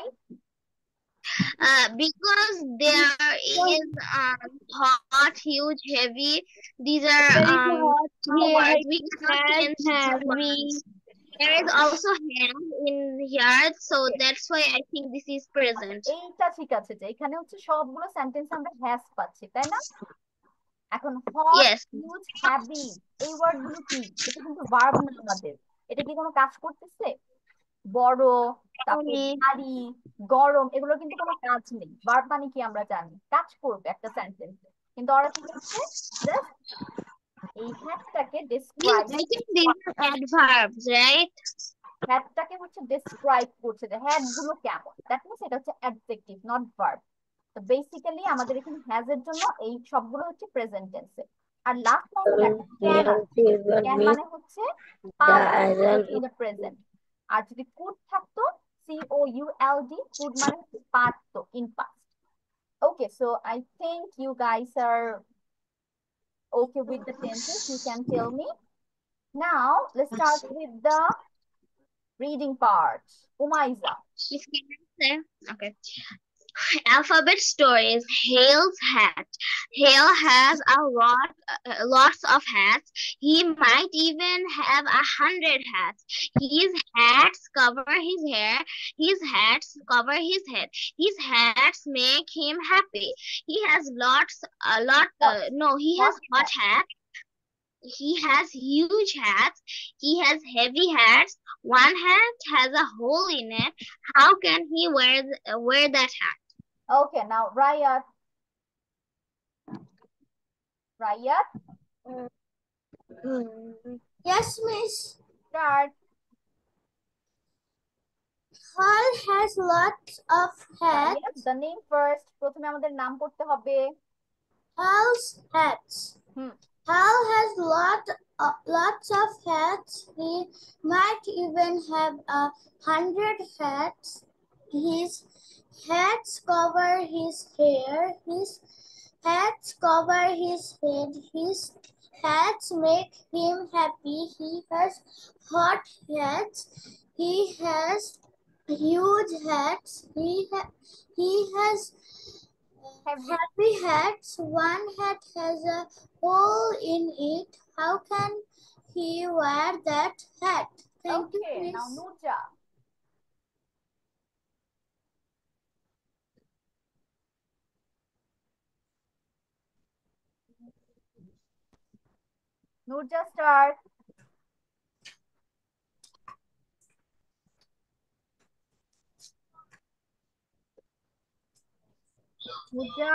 Because there is hot, huge, heavy. These are words we cannot change the words. There is also hand in here, so that's why I think this is present.
এইটা ঠিক আছে, যে এখানে হচ্ছে সবগুলো sentence আমরা has পাচ্ছি, তাই না? এখন হট,
Yes.
হিউজ, হ্যাভি, এই ওয়ার্ড গুলো কি? এটা কিন্তু ভার্ব না আমাদের, এটা কি কোনো কাজ করতেছে? বড়, তারপর ভারী, গরম, এগুলো কিন্তু কোনো কাজ নেই। ভার্ব মানে কি আমরা জানি, কাজ করবে একটা সেন্টেন্সে, কিন্তু ওরা কি করছে? জাস্ট এই হ্যাডটাকে
Miss,
describe.
I think these are adverbs, right?
হ্যাটটাকে হচ্ছে ডেসক্রাইব করছে যে হ্যাট গুলো কেমন, দ্যাট মিনস এটা হচ্ছে অ্যাডজেক্টিভ নট ভার্ব। তো বেসিক্যালি আমাদের এখানে হ্যাজ এর জন্য এই সবগুলো হচ্ছে প্রেজেন্ট টেন্সে। আর লাস্ট মধ্যে একটা ক্যান আছে, ক্যান মানে হচ্ছে পাওয়ার, হচ্ছে ইন দ্য প্রেজেন্ট। আর যদি কুড থাকতো COULD, কুড মানে হচ্ছে পারতো in past. Okay, so I think you guys are okay with the tenses. You can tell me. Now, let's start with the reading part. Umaiza.
Miss, can I say? Okay. Alphabet stories. Hale's hat. Hale has lots of hats. He might even have 100 hats. His hats cover his hair. His hats cover his head. His hats make him happy. He has a lot.
What?
No, he has hot hats. He has huge hats. He has heavy hats. One hat has a hole in it. How can he wear that hat?
Okay, now Rayat. Rayat,
Yes, miss.
start.
Hal has lots of hats.
Rayat, the name first. প্রথমে আমাদের নাম পড়তে হবে।
Hal's hats. Hal has lots of hats. He might even have 100 hats. His hats cover his hair. His hats cover his head. His hats make him happy. He has hot hats. He has huge hats. He has heavy hats. One hat has a hole in it. How can he wear that hat? Thank you,
Okay, now
miss.
Nurja. Nurja, start. Nurja,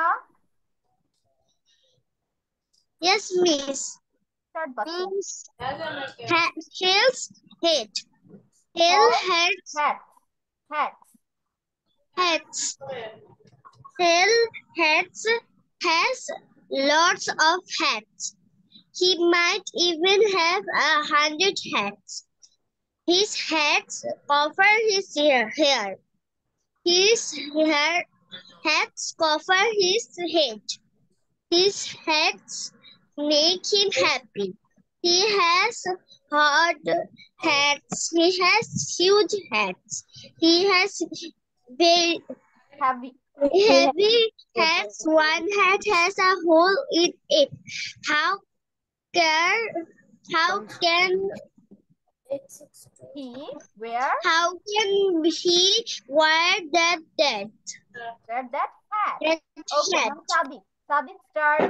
Yes, miss.
start বাচ্চা।
Hale's head.
All
Hale's
hats. Hats.
hats. Hale hats has lots of hats. He might even have 100 hats. His hats cover his hair. His hats cover his head. His hats make him happy. He has hard hats. He has huge hats. He has very
Heavy.
heavy hats. One hat has a hole in it. How can
He, where?
how can he wear that
Wear that hat.
that
Okay,
hat?
now Sabit. Sabit, start.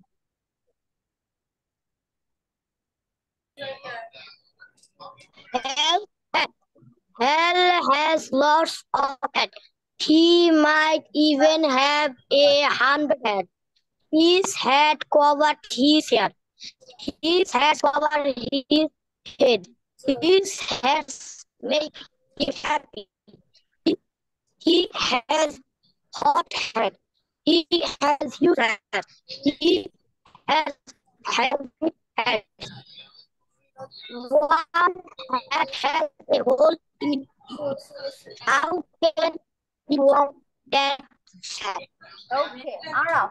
Hal has lots of hats. He might even have 100 hats. His hat covered his hair. His hats cover his head. His hats make him happy. He has hot hat. He has huge hat. He has heavy hat. One hat has a hole in it. How can he wear that hat?
Okay, Araf.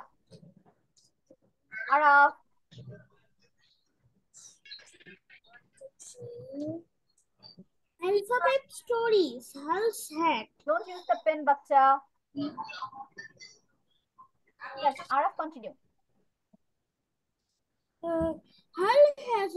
Araf.
Alphabet stories. Hal's hat.
Don't use the pen, bacha. Yes, Araf, continue.
Hal has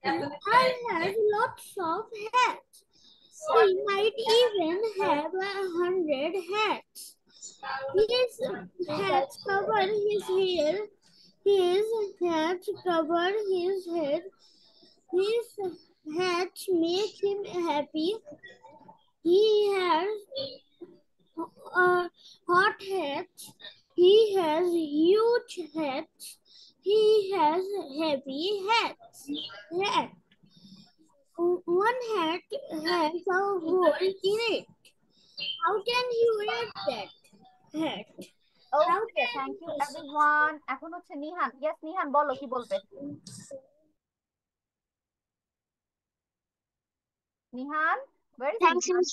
lots of hats. He might even have 100 hats. His hats cover his hair. His hats cover his head. His hats make him happy. He has hot hats. He has huge hats. He has heavy hats. One hat has a hole in it. How can you wear that hat? How
Okay,
can
thank you everyone. এখন হচ্ছে Nihan. Yes, Nihan বলো কি বলবে? Nihan, where is
thanks
Nihan?
Miss.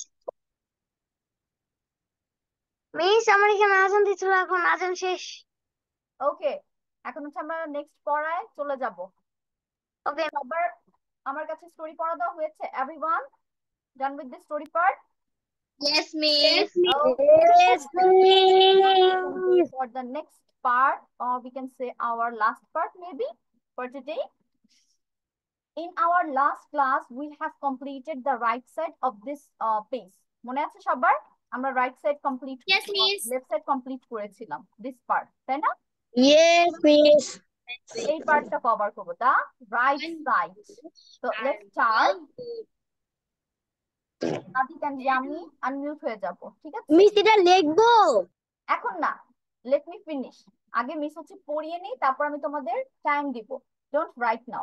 Miss আমার এখানে আজান দিছিল, এখন আজান শেষ।
ওকে, এখন হচ্ছে আমরা নেক্সট পড়ায় চলে যাব।
ওকে।
সবার আমার কাছে স্টোরি পড়া দেওয়া হয়েছে? Everyone done with this story part?
Yes, miss.
Okay,
Yes,
we can go
miss.
for the next part, or we can say our last part maybe for today. In our last class, we have completed the right side of this page. মনে আছে সবার? আমরা right side complete,
Yes, miss.
Left side complete করেছিলাম, this part, তাই না?
Yes, miss.
এই পার্টটা cover করব, the right side. So let's start. Adik and Yami unmute হয়ে যাব, ঠিক আছে?
মিস এটা লিখবো?
এখন না, লেট মি ফিনিশ। আগে মিস হচ্ছে পড়িয়ে নেই, তারপর আমি তোমাদের টাইম দিব। Don't write now.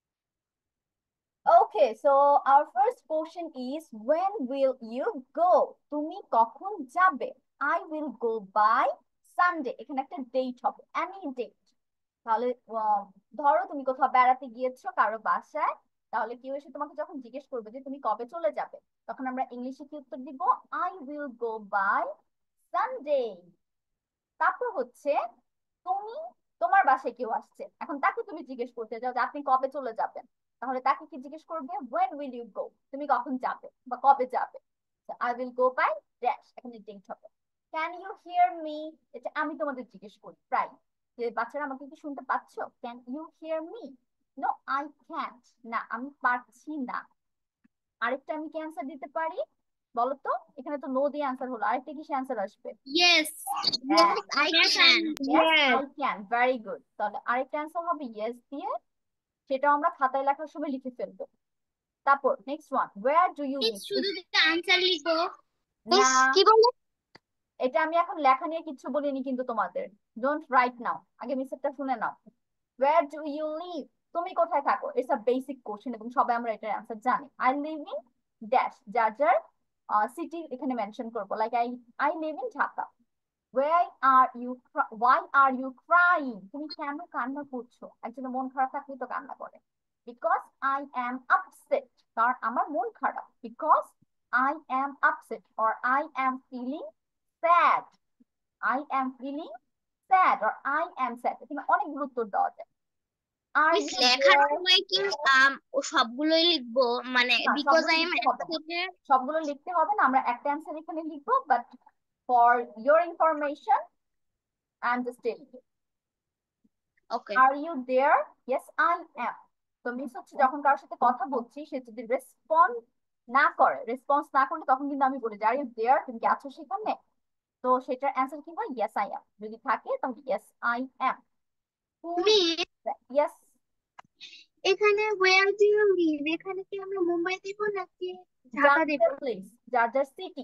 Okay, so our first question is, when will you go? তুমি কখন যাবে? I will go by Sunday. এখানে একটা ডেট হবে, any date. তাহলে ধরো তুমি কোথাও বেড়াতে গিয়েছো কারো বাসায়, তাহলে কেউ এসে তোমাকে যখন জিজ্ঞেস করবে যে তুমি কবে চলে যাবে, তখন আমরা ইংলিশে কি উত্তর দিব? I will go by Sunday. তারপর হচ্ছে তুমি, তোমার বাসায় কেউ আসছে, এখন তাকে তুমি জিজ্ঞেস করতে যাও যে আপনি কবে চলে যাবেন, তাহলে তাকে কি জিজ্ঞেস করবে? when will you go? তুমি কখন যাবে বা কবে যাবে? I will go by dash, এখানে ডেট হবে। can you hear me? এটা আমি তোমাদের জিজ্ঞেস করি প্রায়, যে বাচ্চারা আমাকে কি শুনতে পাচ্ছো? can you hear me? no I can't, না আমি পারছি না। আরেকটা আমি কি অ্যান্সার দিতে পারি বলো তো? এখানে তো নো দিয়ে অ্যান্সার হলো, আরেকটা কি অ্যান্সার আসবে?
Yes.
হ্যাঁ,
I can.
yes I can, very good। তাহলে আরেকটা অ্যান্সার হবে yes দিয়ে, সেটাও আমরা খাতায় লেখার সময় লিখে ফেলবো। তারপর next one, where do you
Miss,
live?
শুধু আনসার লিখবো?
না,
মিস কি বলে?
এটা আমি এখন লেখা নিয়ে কিচ্ছু বলিনি কিন্তু তোমাদের, ডোন্ট রাইট নাও, আগে মিসেরটা শুনে নাও। where do you live? তুমি কোথায় থাকো? ইটস আ বেসিক কোশ্চেন এবং সবাই আমরা এটার অ্যান্সার জানি। I live in ড্যাশ, যার যার সিটি এখানে মেনশন করবো, like I live in Dhaka. why are you crying? তুমি কেন কান্না করছো? একজনের মন খারাপ থাকলে তো কান্না করে। because I am upset, কারণ আমার মন খারাপ। because I am upset or I am feeling sad, I am feeling sad or I am sad, এখানে অনেক গুরুত্ব দেওয়া যায়। are
মিস
you
লেখার
there?
সময় কি ও সবগুলোই লিখবো, মানে
না,
বিকজ
সবগুলো
আই এম
লিখতে হবে না,
একসাথে?
সবগুলো লিখতে হবে না, আমরা একটা অ্যান্সার এখানে লিখবো, but for your information I'm just telling you.
Okay.
Are you there? Yes, I am. তো মিস হচ্ছে যখন কারোর সাথে কথা বলছি, সে যদি রেসপন্স না করে, রেসপন্স না করলে তখন কিন্তু আমি বলি যে আর ইউ দেয়ার, তুমি কি আছো সেখানে? তো সেটার অ্যান্সার কি হয়? Yes I am. যদি থাকে তাহলে yes I am.
Miss
yes,
এখানে where do you live, এখানে কি আমরা মুম্বাই দেব নাকি ঢাকা
যার
দেব?
যার প্লেস, যার যার city.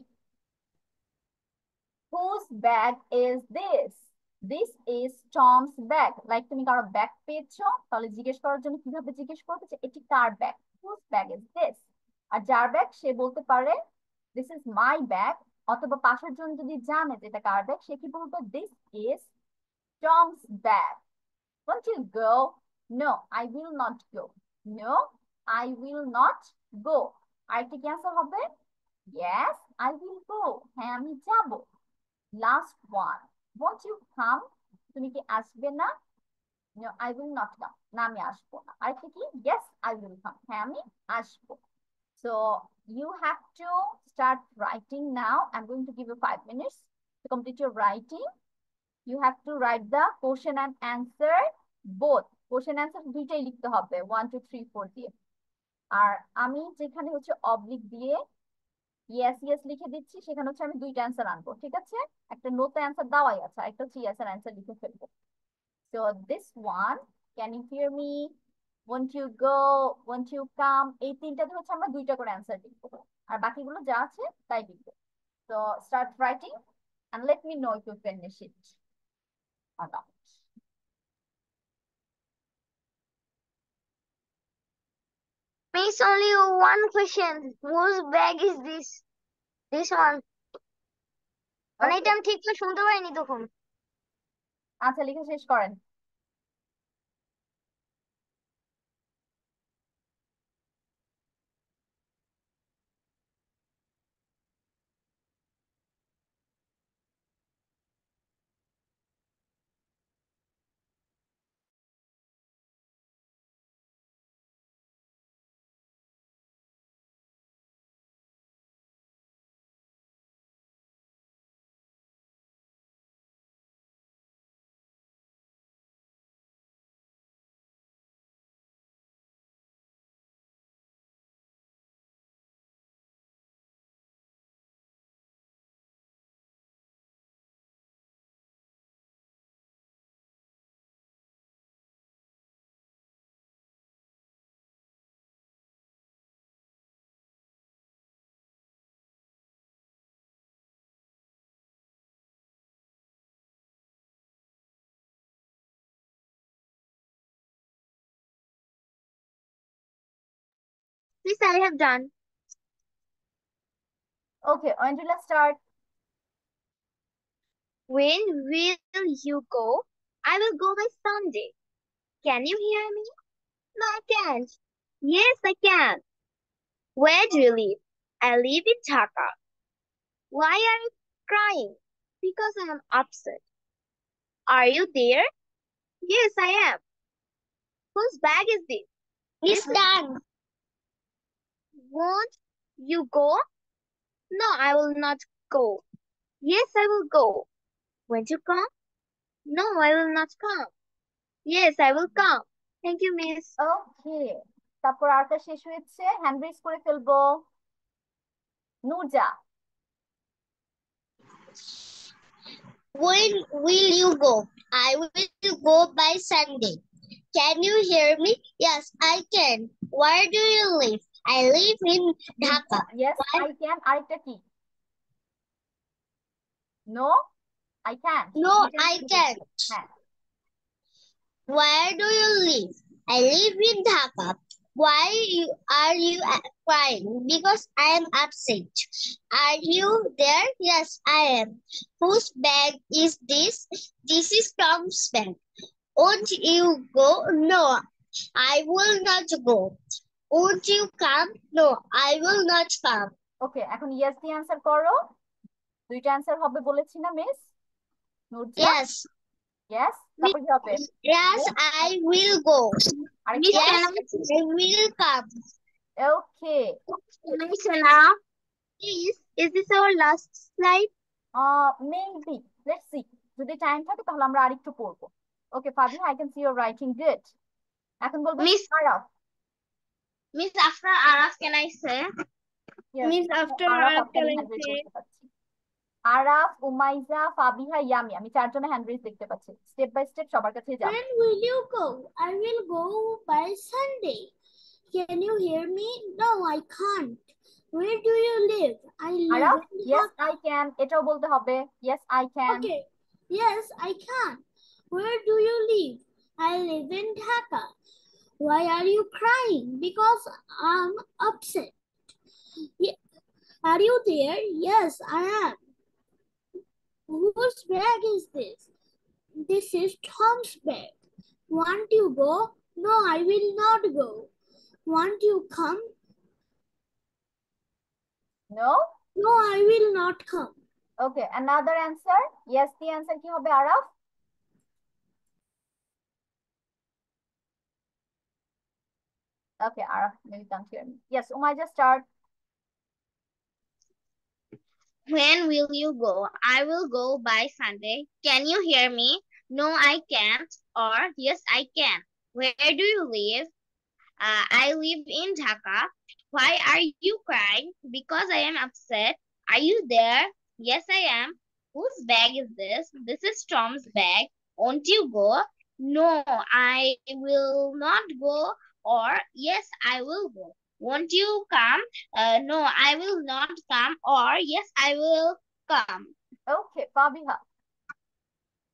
Whose bag is this? This is Tom's bag. Like তুমি কারো ব্যাগ পেয়েছো, তাহলে জিজ্ঞেস করার জন্য কিভাবে জিজ্ঞেস করবে যে এটি কার bag? Whose bag is this? আর যার ব্যাগ সে বলতে পারে this is my bag, অথবা পাশের জন যদি জানে যে এটা কার ব্যাগ, সে কি বলবে? This is Tom's bag. Won't you go? No, I will not go. No, I will not go. আরেকটা কি অ্যান্সার হবে? Yes, I will go. হ্যাঁ আমি যাবো। Last one. Won't you come? তুমি কি আসবে না? No, I will not come. না আমি আসবো না। আরেকটা কি? Yes, I will come. হ্যাঁ আমি আসবো। So you have to start writing now. I'm going to give you 5 minutes to complete your writing. You have to write the question and answer both. Question answer দুইটাই লিখতে হবে, 1 2 3 4 দিয়ে। আর আমি যেখানে হচ্ছে অবলিক দিয়ে ইয়েস ইয়েস লিখে দিচ্ছি, সেখানে হচ্ছে আমি দুইটা অ্যান্সার আনবো, ঠিক আছে? একটা নোতে অ্যান্সার দেওয়াই আছে, একটা হচ্ছে ইয়েস এর অ্যান্সার লিখে ফেলবো। So this one, can you hear me? Want you go, want you come, এই তিনটাতে হচ্ছে আমরা দুইটা করে অ্যান্সার লিখবো, আর বাকিগুলো যা আছে তাই লিখবো। So start writing and let me know if you finish it or not.
Miss, only one question. Whose bag is this? This one. মানে এটা
Okay.
আমি ঠিক করে শুনতে পাইনি তখন।
আচ্ছা, লিখে শেষ করেন।
Miss, I have done.
Okay, Angela, start.
When will you go? I will go by Sunday. Can you hear me? No, I can't. Yes, I can. Where do you live? I live in Dhaka. Why are you crying? Because I am upset. Are you there? Yes, I am. Whose bag is this? It's done. Won't you go? No, I will not go. Yes, I will go. Won't you come? No, I will not come. Yes, I will come. Thank you, Miss.
Okay. তারপর আরটা শেষ হয়েছে, hand raise করে ফেলবো। Nurja.
When will you go? I will go by Sunday. Can you hear me? Yes, I can. Where do you live? I live in Dhaka.
Yes, I can. আরেকটা কি? No, I can't.
No, I can't.
হ্যাঁ।
Where do you live? I live in Dhaka. Why are you crying? Because I am upset. Are you there? Yes, I am. Whose bag is this? This is Tom's bag. Won't you go? No, I will not go. Won't you come? No, I will not come.
ওকে, এখন yes দিয়ে answer করো। দুইটা answer হবে বলেছি না miss Nurja?
Yes.
Yes, তারপর কি হবে?
Yes, I will go.
আরেকটা?
Yes, I will come.
Okay.
Miss Anna, is this our last slide?
Maybe, let's see. যদি টাইম থাকে তাহলে আমরা আরেকটু পড়বো। Okay Fabiha, I can see your writing good. এখন বলবো
Miss-
Araf.
Miss, after Araf, can I say?
Yes,
Miss, after
Araf
Araf,
আপনার
can I
hand raise
say?
দেখতে পাচ্ছি। আরাফ, উমাইজা, ফাবিহা, ইয়ামি, আমি চারজনের হ্যান্ড রেজ দেখতে পাচ্ছি। স্টেপ বাই স্টেপ সবার কাছে যাব।
When will you go? I will go by Sunday. Can you hear me? No, I can't. Where do you live? I live
Araf,
in
yes
Dhaka.
I can, এটাও বলতে হবে। Yes I can.
Okay. Yes, I can. Where do you live? I live in Dhaka. Why are you crying? Because I'm upset. Are you there? Yes, I am. Whose bag is this? This is Tom's bag. Want you go? No, I will not go. Want you come?
No?
No, I will not come.
Okay, another answer. Yes the answer কি হবে Araf? Okay, Araf, maybe can't hear me. Yes, Umayja, start.
When will you go? I will go by Sunday. Can you hear me? No, I can't. Or yes, I can. Where do you live? I live in Dhaka. Why are you crying? Because I am upset. Are you there? Yes, I am. Whose bag is this? This is Tom's bag. Won't you go? No, I will not go. Or yes, I will go. Won't you come? No, I will not come. Or yes, I will come.
Okay, Fabiha.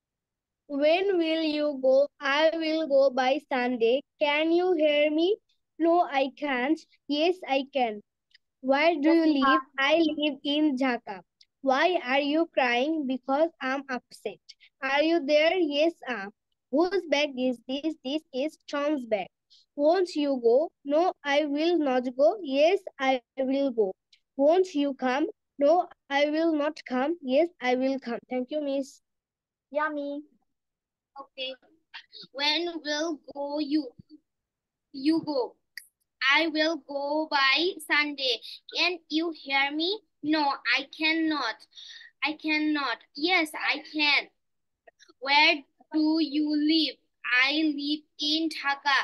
When will you go? I will go by Sunday. Can you hear me? No, I can't. Yes, I can. Where do you live? I live in Dhaka. Why are you crying? Because I'm upset. Are you there? Yes, I'm. Whose bag is this? This is Tom's bag. Won't you go? No, I will not go. Yes, I will go. Won't you come? No, I will not come. Yes, I will come. Thank you, Miss.
Yummy.
Okay. When will go you go? I will go by Sunday. Can you hear me? No, I cannot. I cannot. Yes, I can. Where do you live? I live in Dhaka.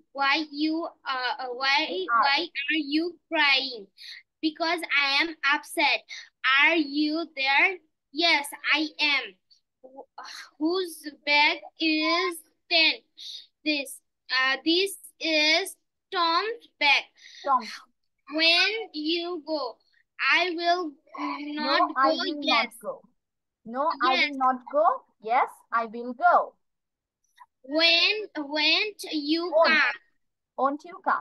Why are you crying? Because I am upset. Are you there? Yes, I am. Whose bag is 10? This is Tom's bag.
Tom.
When you go, I will not
No, I
go.
will
Yes.
not go. No, I
Yes.
will not go. Yes, I will go.
When you
Won't.
come.
Won't you come?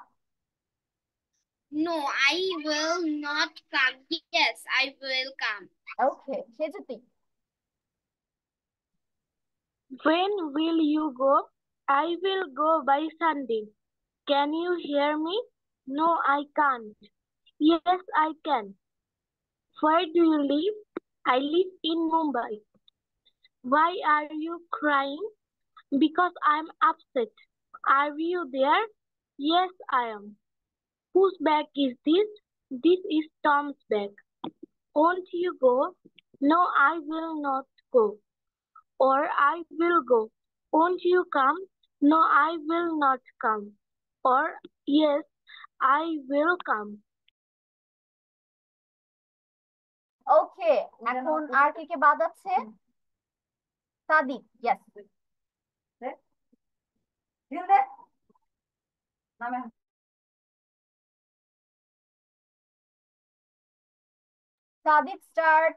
No, I will not come. Yes, I will come.
Okay, Shejati.
When will you go? I will go by Sunday. Can you hear me? No, I can't. Yes, I can. Where do you live? I live in Mumbai. Why are you crying? Because I'm upset. Are you there? Yes, I am. Whose bag is this? This is Tom's bag. Won't you go? No, I will not go. Or I will go. Won't you come? No, I will not come. Or yes, I will come.
Okay, এখন আর কে বাদ আছে? Sadiq, yes. Sadik, start.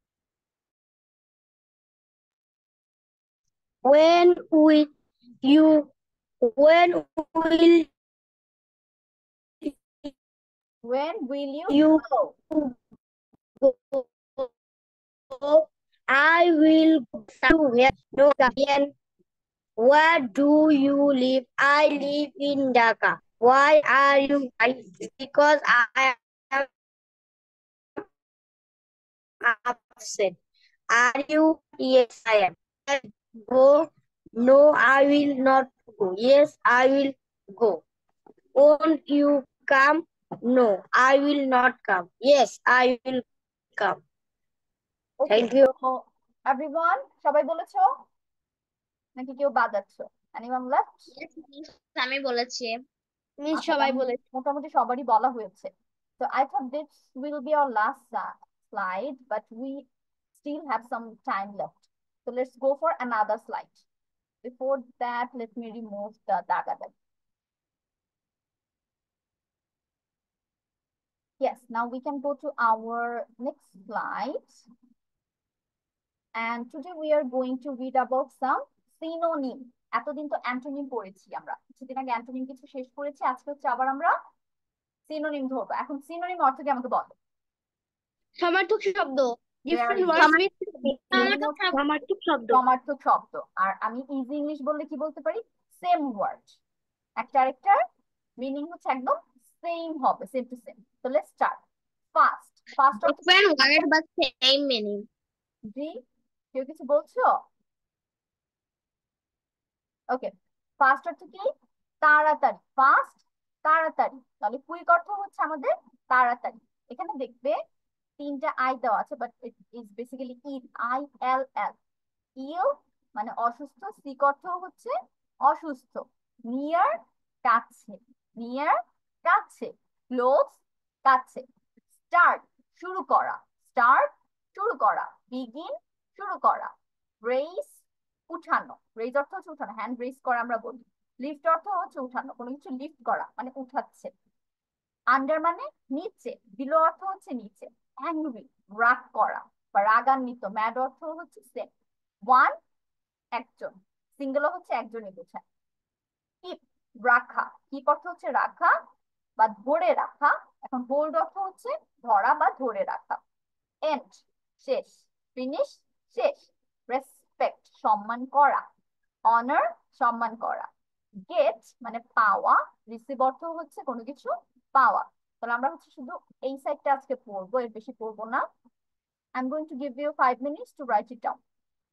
When will you when will
When will you
you
go?
go? I will go somewhere. No, again. Where do you live? I live in Dhaka. Why are you crying? Because I am upset. Are you? Yes, I am. Go. No, I will not go. Yes, I will go. Won't you come? No, I will not come. Yes, I will come.
Okay.
Thank you.
So, everyone, সবাই বলেছো? নাকি কেউ বাদ আছো? Anyone left?
Yes, miss, আমি বলেছি।
Miss
আচ্ছা,
সবাই
তাহলে
বলেছে।
মোটামুটি সবারই বলা হয়েছে। So I thought this will be our last slide, but we still have some time left. So let's go for another slide. Before that, let me remove the daga. Yes, now we can go to our next slide. And today we are going to read about some synonym. এতদিন তো antonym পড়েছি আমরা। কিছুদিন আগে antonym কিছু শেষ করেছি, আজকে হচ্ছে আবার আমরা সিনোনিম ধরবো। এখন সিনোনিম অর্থ কি আমাকে বলো?
সমার্থক শব্দ।
Very
Different
good.
words with
সমার্থক শব্দ।
সমার্থক শব্দ। আর আমি ইজি ইংলিশ বললে কি বলতে পারি? Same word. একটা আরেকটার মিনিং হচ্ছে একদম সেম হবে, same to same. So let's start. Fast. Fast অর্থ কি?
Different word but same meaning.
জি, কেউ কিছু বলছো? ওকে, ফাস্ট অর্থ কি? তাড়াতাড়ি। ফাস্ট, তাড়াতাড়ি। তাহলে কুইক অর্থ হচ্ছে আমাদের তাড়াতাড়ি। এখানে দেখবে তিনটা আই দেওয়া আছে, but it is basically ill, ILL। Ill মানে অসুস্থ, সিক অর্থ হচ্ছে অসুস্থ। নিয়ার কাছে, নিয়ার কাছে। ক্লোজ কাছে। স্টার্ট শুরু করা, স্টার্ট শুরু করা। বিগিন শুরু করা। রেইস উঠানো, রেইজ অর্থ হচ্ছে উঠানো, হ্যান্ড রেইজ করা আমরা বলি। লিফট অর্থ হচ্ছে উঠানো, কোনো কিছু লিফট করা মানে উঠাচ্ছে। আন্ডার মানে নিচে, বিলো অর্থ হচ্ছে নিচে। অ্যাংরি রাগ করা বা রাগান্বিত। ম্যাড অর্থ হচ্ছে সেম। ওয়ান একজন, সিঙ্গেলও হচ্ছে একজনই বোঝায়। কিপ রাখা। কি অর্থ হচ্ছে রাখা বা ধরে রাখা। এখন হোল্ড অর্থ হচ্ছে ধরা বা ধরে রাখা। এন্ড শেষ, ফিনিশ শেষ। রেসপেক্ট সম্মান করা, অনার সম্মান করা, গেট মানে পাওয়া, রিসিভ অর্থ হচ্ছে কোনো কিছু পাওয়া। তাহলে আমরা হচ্ছে শুধু এই সাইডটা আজকে পড়বো, এর বেশি পড়বো না। I'm going to give you 5 minutes to write it down.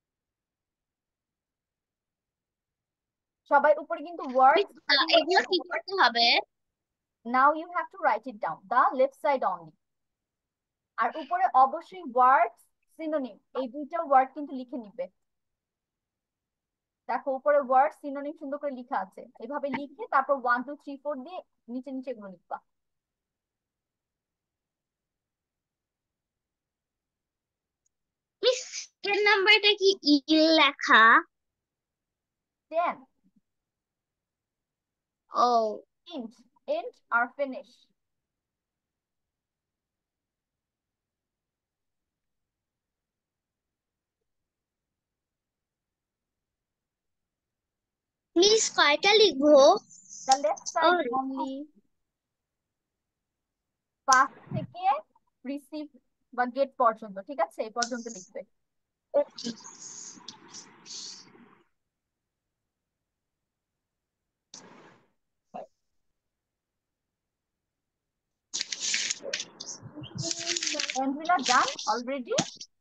সবাই উপরে কিন্তু ওয়ার্ড,
এগুলো কি করতে হবে?
now you have to write it down, the left side only. আর উপরে অবশ্যই ওয়ার্ড, সিনোনিম, এই দুইটা ওয়ার্ড কিন্তু লিখে নিবে। দেখো উপরে ওয়ার্ড সিনোনিম সুন্দর করে লেখা আছে, এভাবে লিখে তারপর 1 2 3 4 দিয়ে নিচে নিচে এগুলো লিখবা।
মিস এর নাম্বারটা কি লেখা?
10
ও
end or finish.
প্লিজ কয়টা লিখবো?
The left side only. First থেকে রিসিভ বা গেট পর্যন্ত, ঠিক আছে, এই পর্যন্ত লিখবে। Angela done already?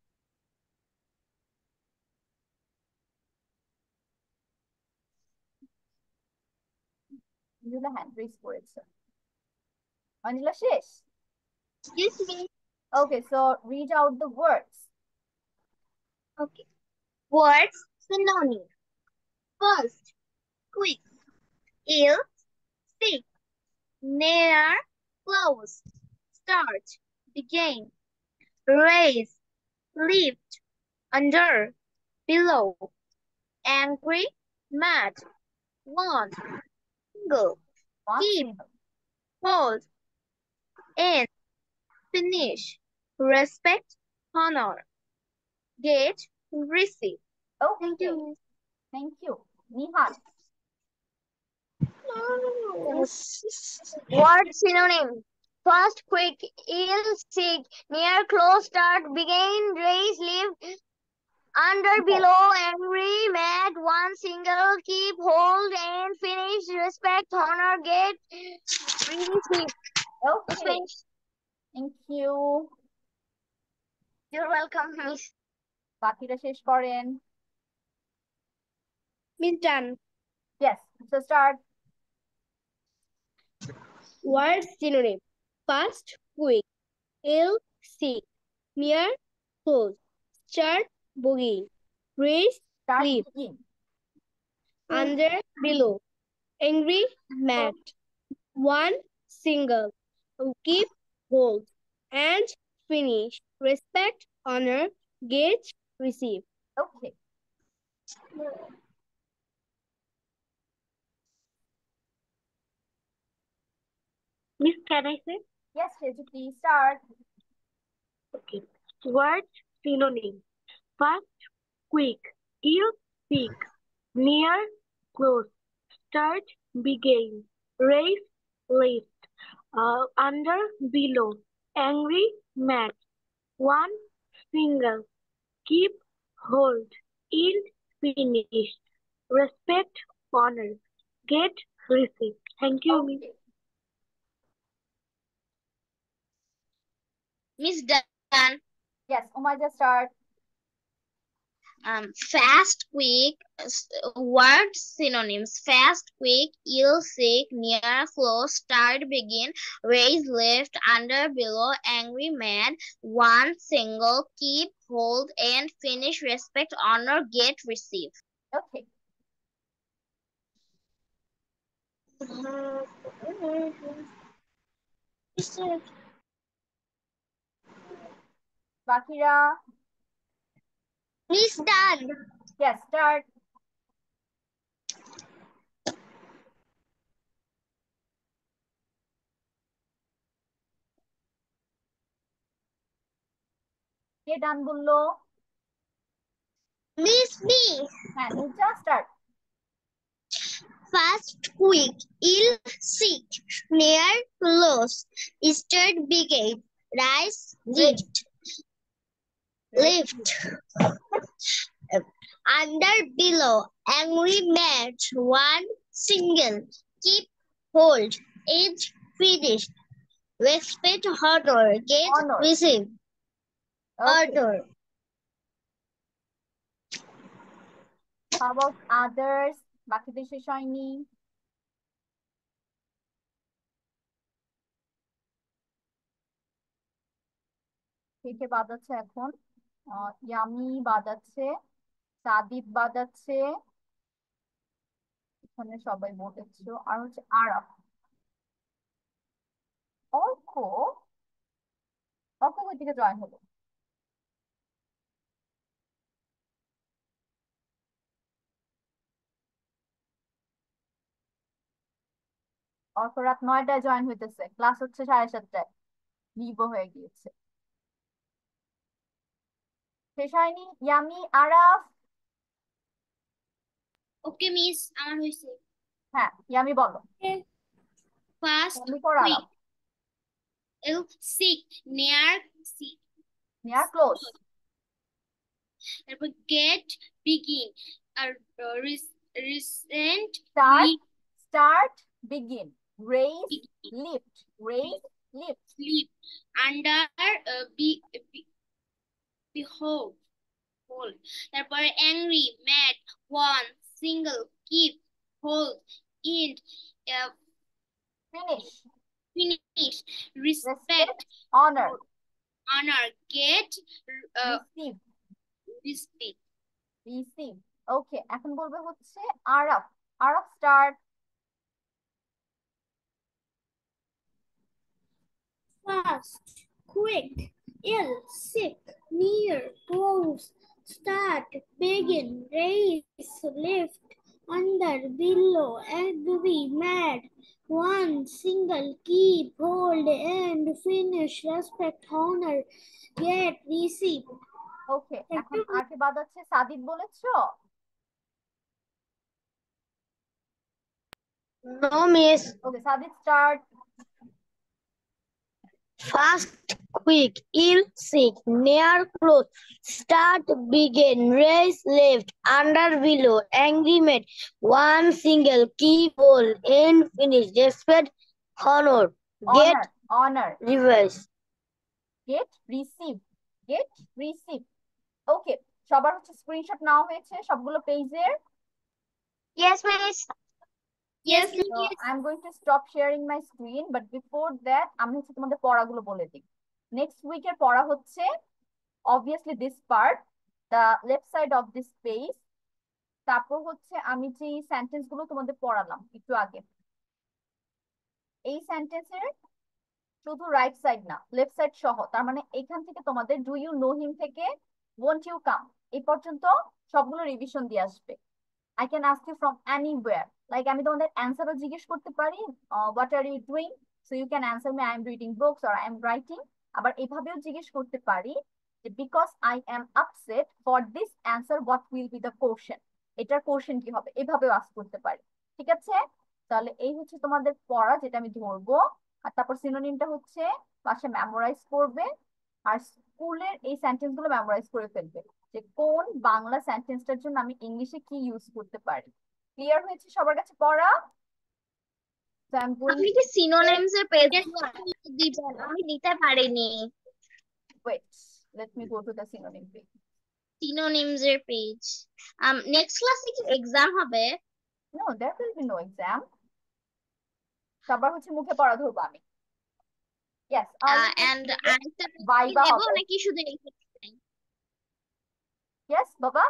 Angela hand raise করেছে। Angela শেষ?
Yes, miss.
Okay, so read out the words.
Okay. Words synonym. First, quick, ill, sick, near, close, start, begin, raise, lift, under, below, angry, mad, want, single,
One
keep,
single.
hold, end, finish, respect, honor, get, receive. Thank
Okay,
you, miss.
thank you. Nihal.
Word synonym. Fast, quick, ill, sick, near, close, start, begin, raise, lift, under, below, angry, mad, one, single, keep, hold, and finish, respect, honor, get, receive.
Okay, thank you.
You're welcome, miss.
বাকিরা শেষ করেন।
Miss done.
Yes, so start.
Word synonym. Fast, quick, ill, sick, near, close, start, boogie, raise,
Start
lift,
begin.
under, below, angry, mad, one, single, keep, hold, and finish, respect, honor, get, receive.
Okay.
Miss, can I say?
Yes, Teju, please start.
Okay. Word synonym. Fast, quick, ill, sick, near, close, start, begin, raise, lift, under, below, angry, mad, one, single, keep, hold, end, finish, respect, honor, get, receive. Thank you, Miss.
Okay.
Miss done.
Yes, Umaja start.
Fast, quick, word synonyms. Fast, quick, ill, sick, near, close, start, begin, raise, lift, under, below, angry, mad, one, single, keep, hold, and finish, respect, honor, get, receive.
Okay. বাকিরা?
Miss done.
Yes, start. কে ডান বললো?
Miss me.
হ্যাঁ, Nuja start.
Fast, quick, ill, sick, near, close, start, begin, rise, lift, under, below, angry, mad, one, single, keep, hold, end, finish, respect, honor, get,
Honor.
receive,
Okay.
honor.
How about others? বাকিদের শেষ হয়নি। কে কে বাজাচ্ছে এখন? Yummy বাজাচ্ছে, সাদিব বাজাচ্ছে, এখানে সবাই বলেছো। আর হচ্ছে আরাফ। অর্ক, অর্ক কই থেকে জয়েন হলো? অর্ক রাত 9টায় জয়েন হইতেছে, ক্লাস হচ্ছে 7:30টায়, লিভও হয়ে গিয়েছে। শেষ হয়নি? ইয়ামি, আরাফ।
ওকে মিস, আমার হয়েছে।
হ্যাঁ, ইয়ামি বলো।
ফার্স্ট
ইয়ামি পর Araf.
Sick, near, sick,
near, close.
তারপর গেট, বিগিন, আর recent,
start, start, begin, raise, lift, raise, lift,
slip, under, behold, hold, তারপরে angry, mad, one, single, keep, hold, end,
finish,
finish,
respect,
respect,
honor,
honor, get,
receive,
respect.
Receive. Okay, এখন বলবে হচ্ছে Araf. Araf, start.
Fast, quick, ill, sick, near, close, start, begin, race, lift, under, below, angry, mad, one, single, keep, hold, end, finish, respect, honor, get, receive.
Okay, এখন আর কি বাদ আছে? সাদিব বলেছো?
No, miss.
Okay, Sadib, start.
Fast, quick, ill, sick, near, close, start, begin, race, lift, under, below, angry, mad, one, single, keep, hold, end, finish, respect, honor, get,
honor, honor,
revise.
Get, receive, get, receive. Okay, সবার হচ্ছে screenshot নেওয়া হয়েছে সবগুলো পেজের?
Yes, miss.
Yes,
So I'm going to stop sharing my screen, but before that আমি হচ্ছে তোমাদের পড়াগুলো বলে দিই। নেক্সট উইকের পড়া হচ্ছে obviously this part, the left side of this page। তারপর হচ্ছে আমি যে সেন্টেন্স গুলো তোমাদের পড়ালাম একটু আগে, এই সেন্টেন্সের শুধু রাইট সাইড না, লেফট সাইড সহ, তার মানে এখান থেকে তোমাদের ডু ইউ নো হিম থেকে ওয়ন্ট ইউ কাম এই পর্যন্ত সবগুলো রিভিশন দিয়ে আসবে। I can ask you from anywhere. Like আমি তোমাদের অ্যান্সারও জিজ্ঞেস করতে পারি, what are you doing? So you can answer me, I am reading books or I am writing. আবার এভাবেও জিজ্ঞেস করতে পারি যে because I am upset for this answer, what will be the quotient? এটার কোশ্চেন কি হবে? এভাবেও আস্ক করতে পারি। ঠিক আছে? তাহলে এই হচ্ছে তোমাদের পড়া, যেটা আমি ধরবো। আর তারপর সিনোনিমটা হচ্ছে পাশে মেমোরাইজ করবে, আর স্কুলের এই সেন্টেন্স গুলো মেমোরাইজ করে ফেলবে যে কোন বাংলা সেন্টেন্সটার জন্য আমি ইংলিশে কি ইউজ করতে পারি। ক্লিয়ার হয়েছে সবার কাছে পড়া? So I'm going
আপনি
to
কি সিনোনিমস এর পেজ দিবেন? আমি দিতে পারিনি
wait, let me go to the synonym page.
Synonyms এর পেজ। নেক্সট ক্লাসে কি এক্সাম হবে?
No, there will be no exam. সবার হচ্ছে মুখে পড়া ধরবো আমি। Yes,
এন্ড আরেকটা পেজ
ভাইবা
দেব
হবে।
নাকি শুধু এই পেজটাই?
Yes, বাবা?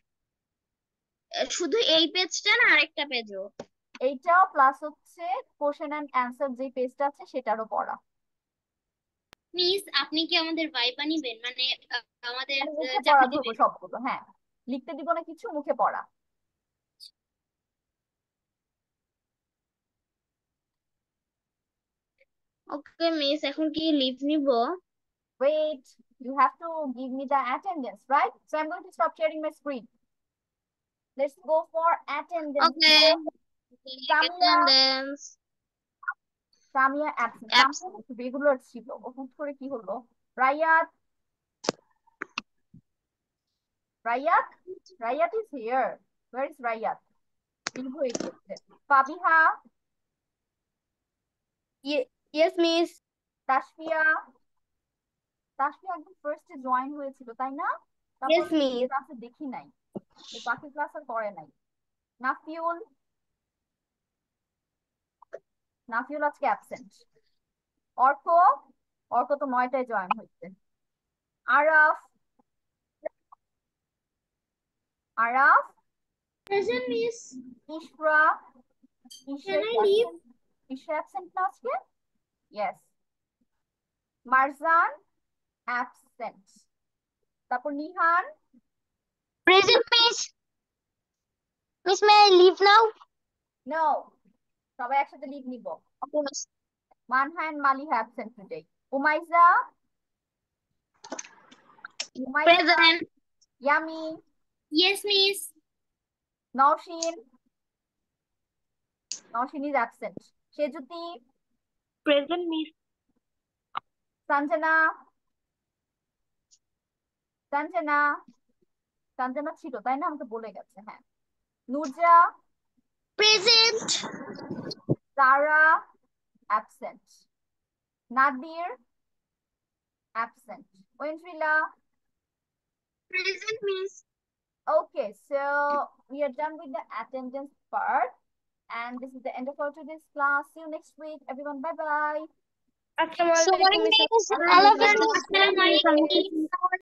শুধু এই পেজটা না আরেকটা পেজও?
এইটাও প্লাস হচ্ছে কোশ্চেন এন্ড অ্যান্সার যে পেজটা আছে সেটারও পড়া।
মিস আপনি কি আমাদের ভাইবা নিবেন, মানে আমাদের
আমি মুখে পড়া
চাকরি
ধরবো
দিবেন?
সবগুলো, হ্যাঁ, লিখতে দিব না কিছু, মুখে পড়া।
ওকে মিস, এখন কি লিভ নিব?
Wait, you have to give me the attendance, right? So I'm going to stop sharing my screen. Let's go for attendance
okay
now. Samia,
Attendance.
Samia absent. Samia regular ছিল, ও হুট করে কি হলো? রায়াত, Rayat, Rayat is here. Where is Rayat? Leave হয়ে গিয়েছে। Fabiha,
Yes, miss.
Tasfia, Tasfia একদম ফার্স্টে জয়েন হয়েছিল তাই না? তারপর
Yes, miss.
ক্লাসে দেখি নাই, বাকি ক্লাস আর করে নাই। নাফিউল, নাফিউল আজকে অ্যাবসেন্ট। অর্ক, অর্ক তো 9টায় জয়েন হয়েছে। Araf, Araf,
Present, miss.
Ishra,
Can I leave?
Ishra absent না আজকে? ইয়েস। মারজান অ্যাবসেন্ট। তারপর Nihan,
Present, miss. Miss, may I leave now?
No, সবাই একসাথে লিভ নিব।
Okay, miss.
Manha and Mali have absent today. Umaiza, Umaiza,
Present.
Yami,
Yes, miss.
Naushin, Naushin is absent. Shejuti,
Present, miss.
Sanjana, Sanjana, Sanjana ছিল তাই না? আমাকে বলে গেছে, হ্যাঁ। Nurja,
Present.
Sara, absent. Nadir, absent. Wentrila.
Present, miss.
Okay, so we are done with the attendance part. And this is the end of our today's class. See you next week. Everyone, bye-bye.
Sorry, miss. I love you, miss.
Assalamualaikum.